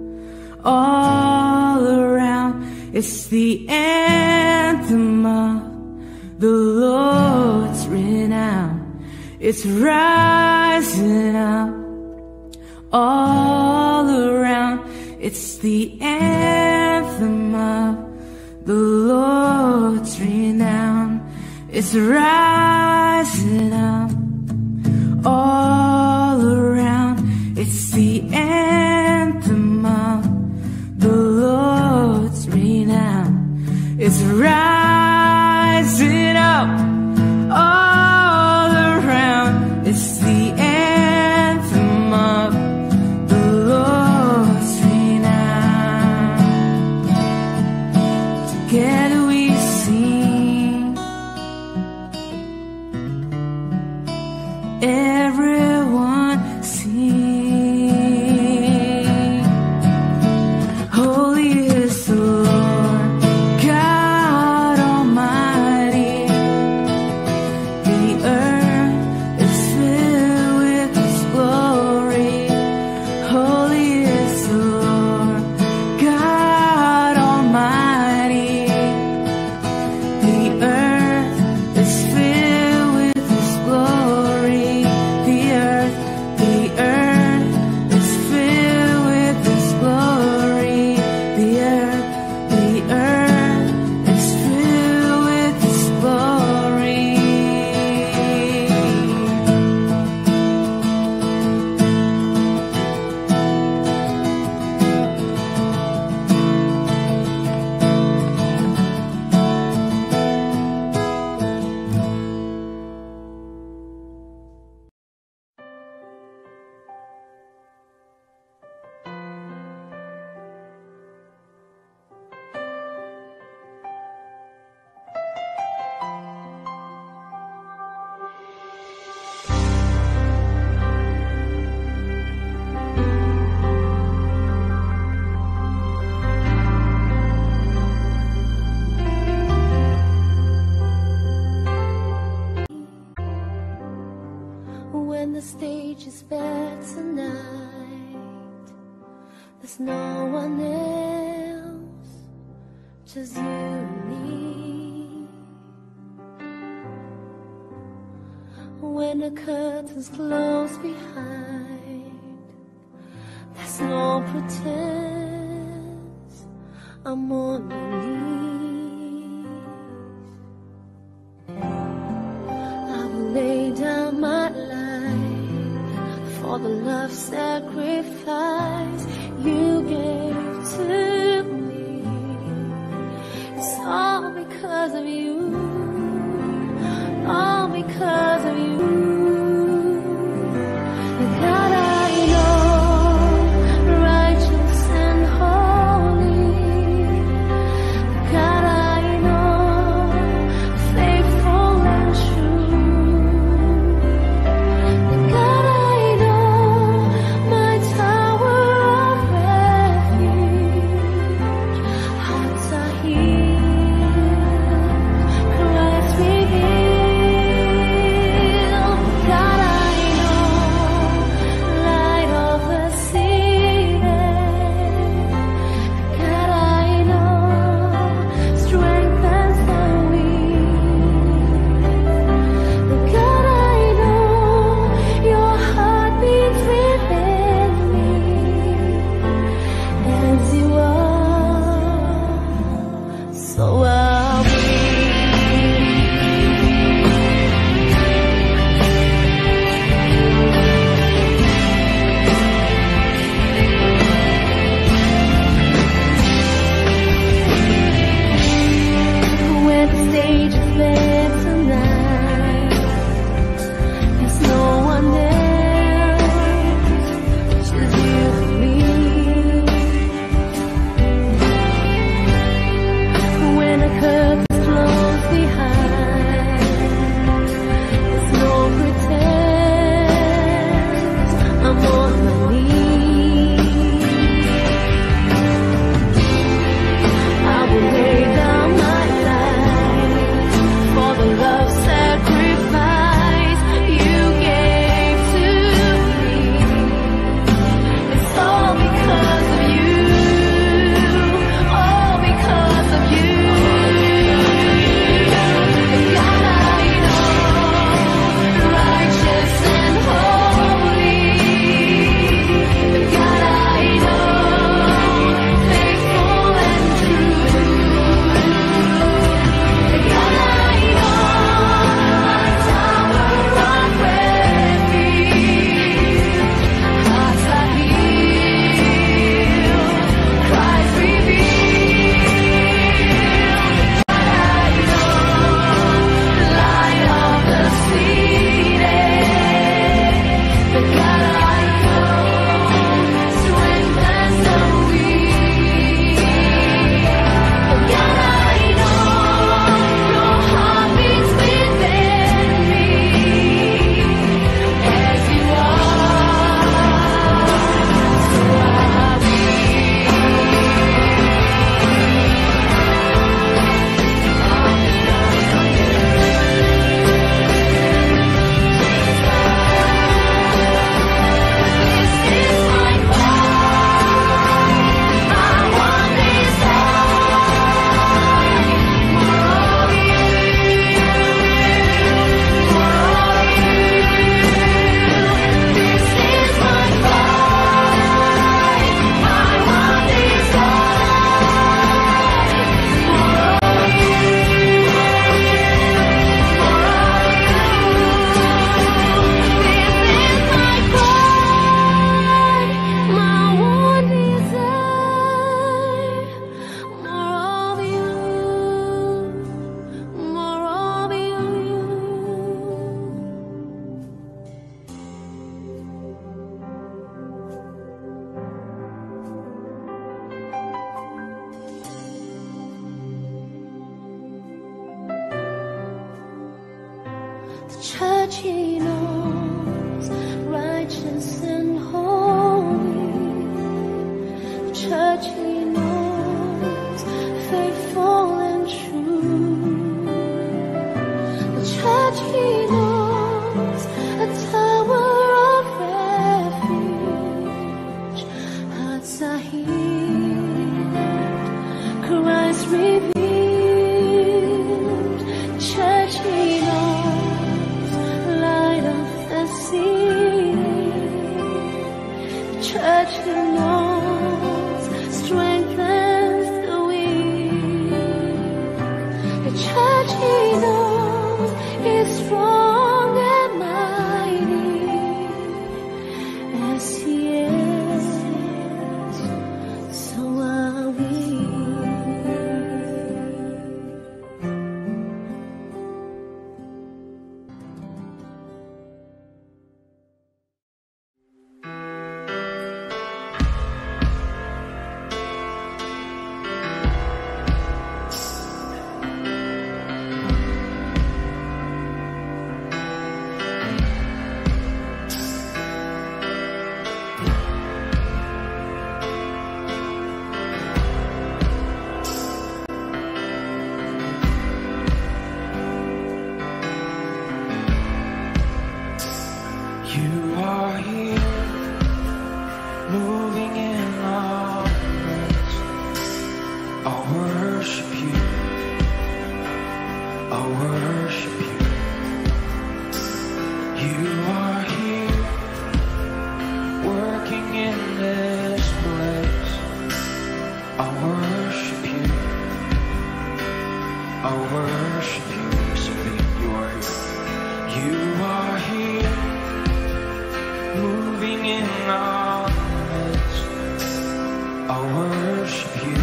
all around. It's the anthem of the Lord's renown. It's rising up all around. It's the anthem of the Lord's renown. It's rising up all around. It's the anthem of the Lord's renown. It's rising up all around. It's the anthem of the Lord's renown. Together we sing. Everyone sing. Holy is the Lord God Almighty. The earth is filled with His glory. Holy is the Lord God Almighty. The earth is filled with His glory. The earth is filled with His glory. The earth is filled with His glory. When the stage is bare tonight, there's no one else, just you and me. When the curtains close behind, there's no pretense, I'm on my knees. I will lay down my life for the love sacrifice you gave to me. It's all because of you, all because of you. God, I know, righteous and holy. God, I know, faithful and true. God, I know, my tower of refuge. Hearts are healed, Christ revealed. You are here, moving in our midst. I'll worship you. I'll worship you. You are here, working in this place. I'll worship you. I'll worship you. Sing, you are here. You are here, moving in our midst. I'll worship you.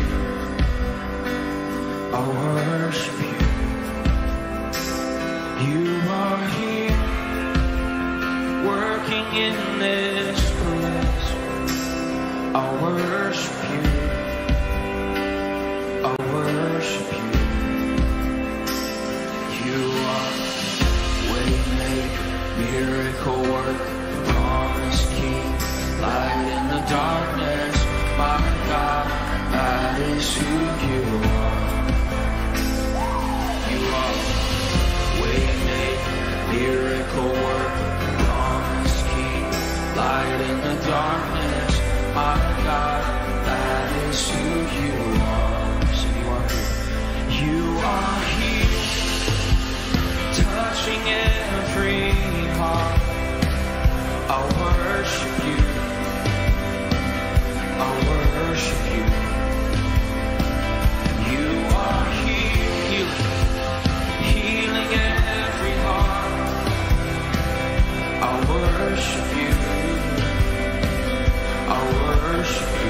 I'll worship you. You are here, working in this place. I'll worship you. I'll worship you. You are waymaker, miracle worker, promise king, light in the darkness. My God, that is who you are. You are waymaker, miracle worker, promise king, light in the darkness. My God, that is who you are. So you are here, touching every heart. I'll worship you. I'll worship you. You are here, healing every heart. I'll worship you. I'll worship you.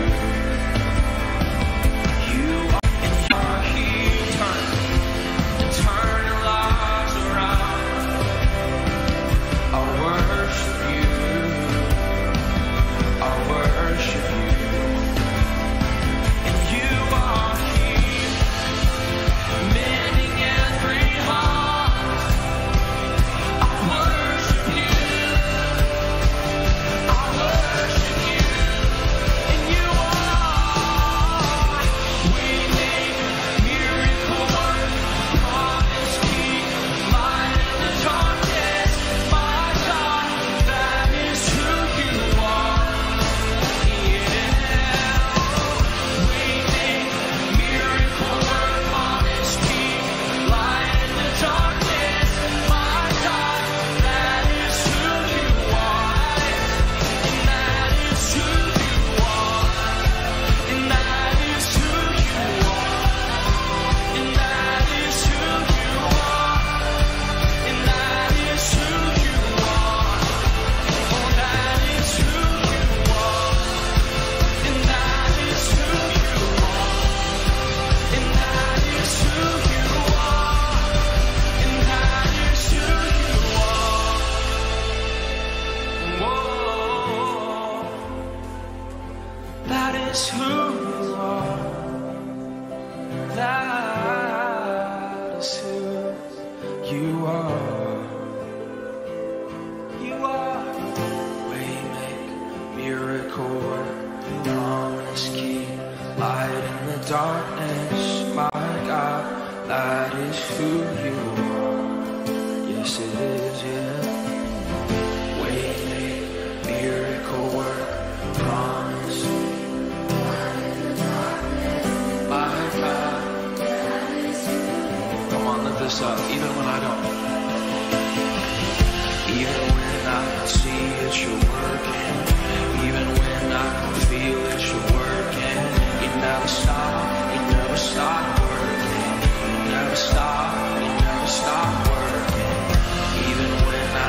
You are here, turn lives around. I'll worship you. I'll worship you. And you are here, mending every heart. I'll worship you. I'll worship you. And you are waymaker, miracle worker, promise king, light in the darkness. My God, that is who you are. Miracle worker, promise king, light in the darkness. My God, that is who you are. And that is who you are. And that is who you are. And that is who you are. And that is who you are. Oh, that is who you are. And that is who you are. And that is who you are. And that is who you are. Whoa. That is who you are. That is who you are. You are waymaker, miracle worker, promise king, light in the darkness. My God, that is who you are. Yes, it is, yeah. Waymaker, miracle worker, promise. My God, come on, lift this up. Even when I don't, even when I don't see it, you're working. Even when I don't feel it, you're working. You never stop, you never stop working. You never stop, you never stop working. Even when I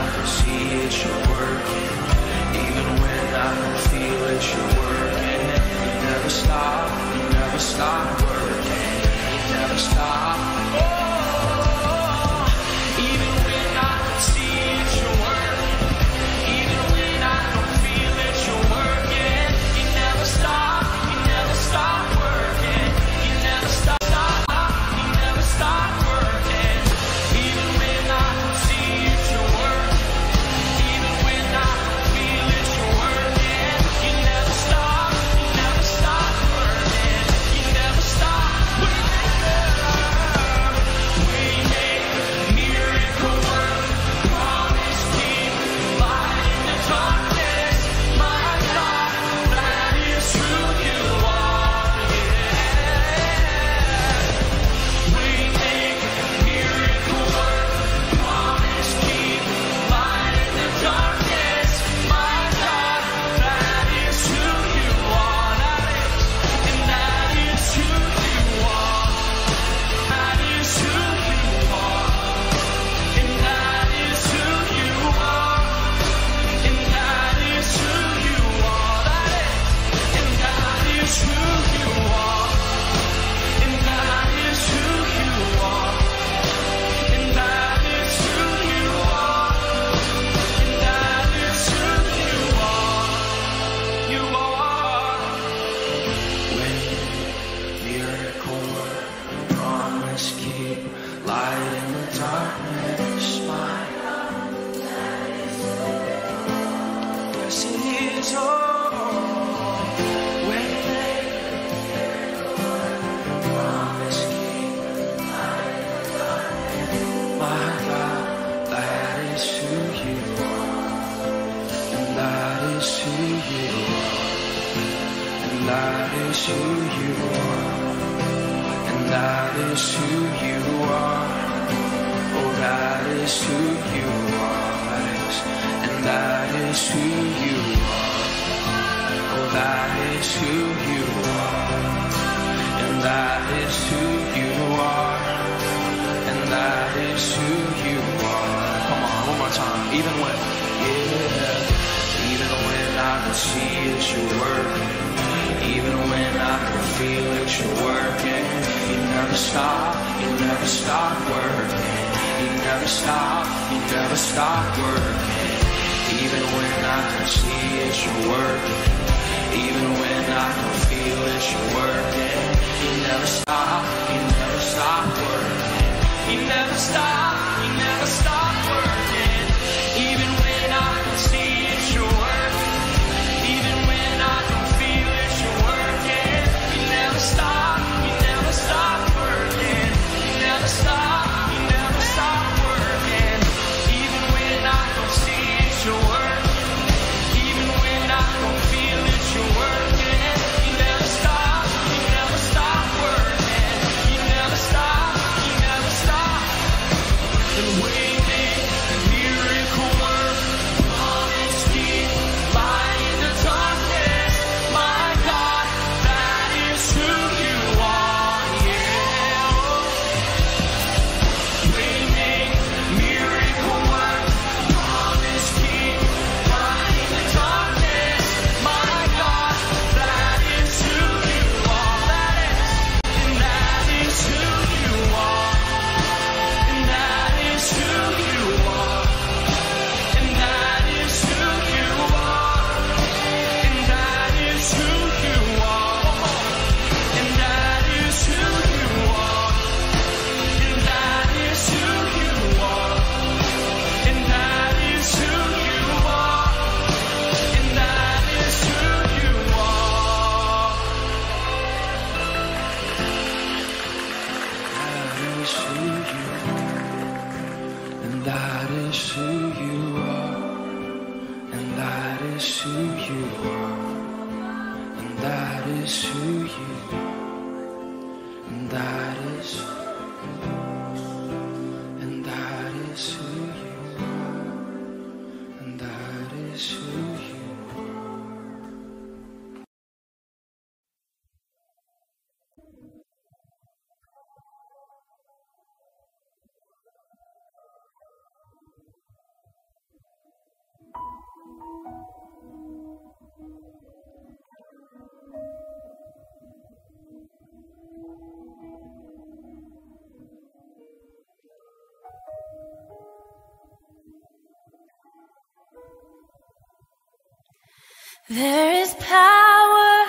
There is power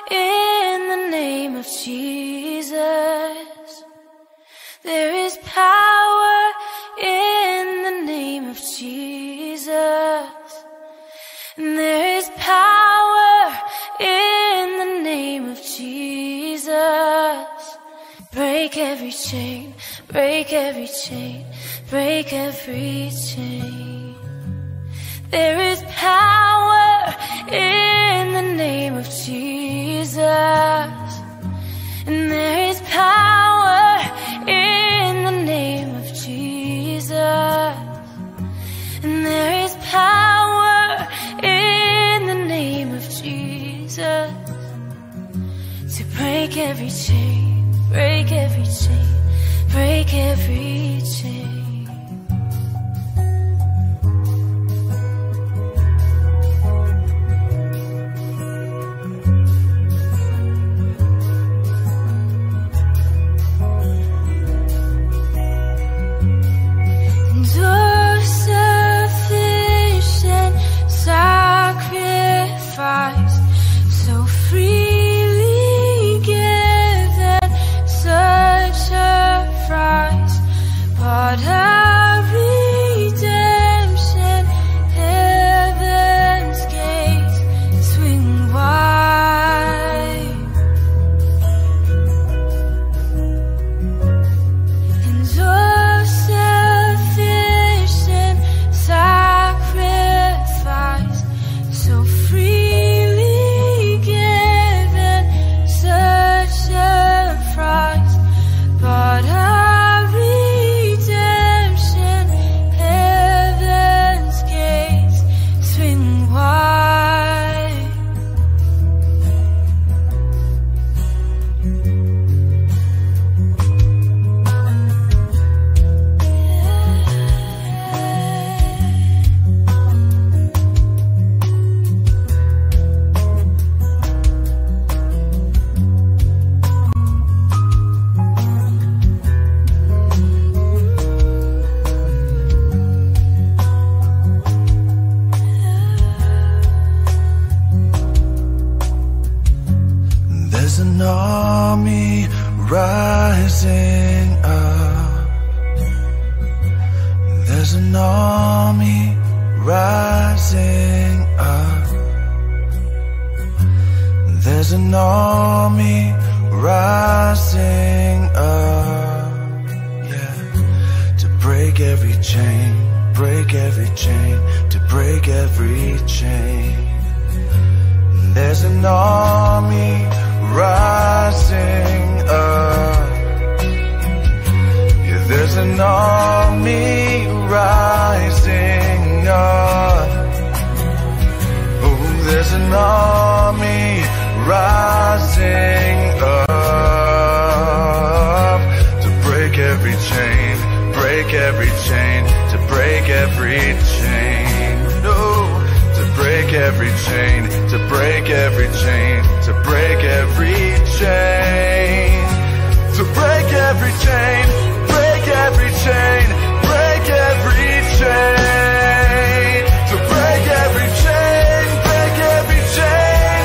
in the name of Jesus. There is power in the name of Jesus. And there is power in the name of Jesus. Break every chain, break every chain, break every chain. There is power in the name of Jesus. And there is power in the name of Jesus. And there is power in the name of Jesus to break every chain, break every chain, break every chain. So freely given, such a price, but an army rising up. There's an army rising up. There's an army rising up, yeah. To break every chain, break every chain, to break every chain. There's an army rising up. Yeah, there's an army rising up. Oh, there's an army rising up to break every chain, break every chain, to break every chain. No, to break every chain, to break every chain, to break every chain, to break every chain, break every chain, break every chain, to break every chain, break every chain.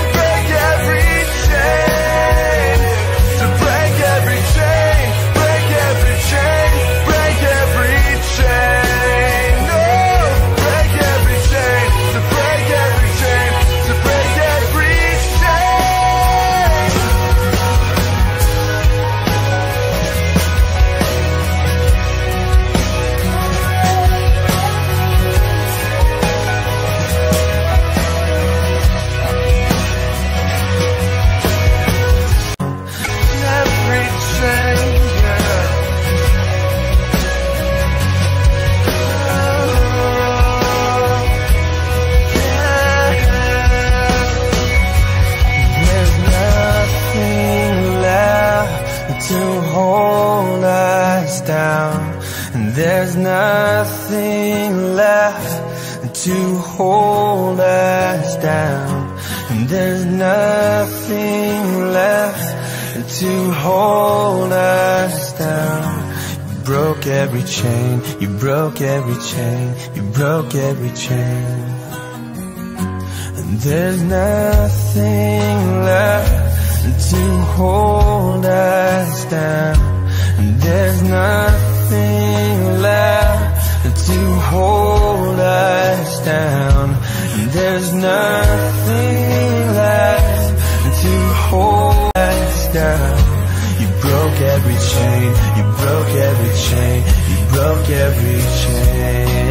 There's nothing left to hold us down, and there's nothing left to hold us down. You broke every chain, you broke every chain, you broke every chain, and there's nothing left to hold us down, and there's nothing left to hold us down, and there's nothing left to hold us down. You broke every chain, you broke every chain, you broke every chain.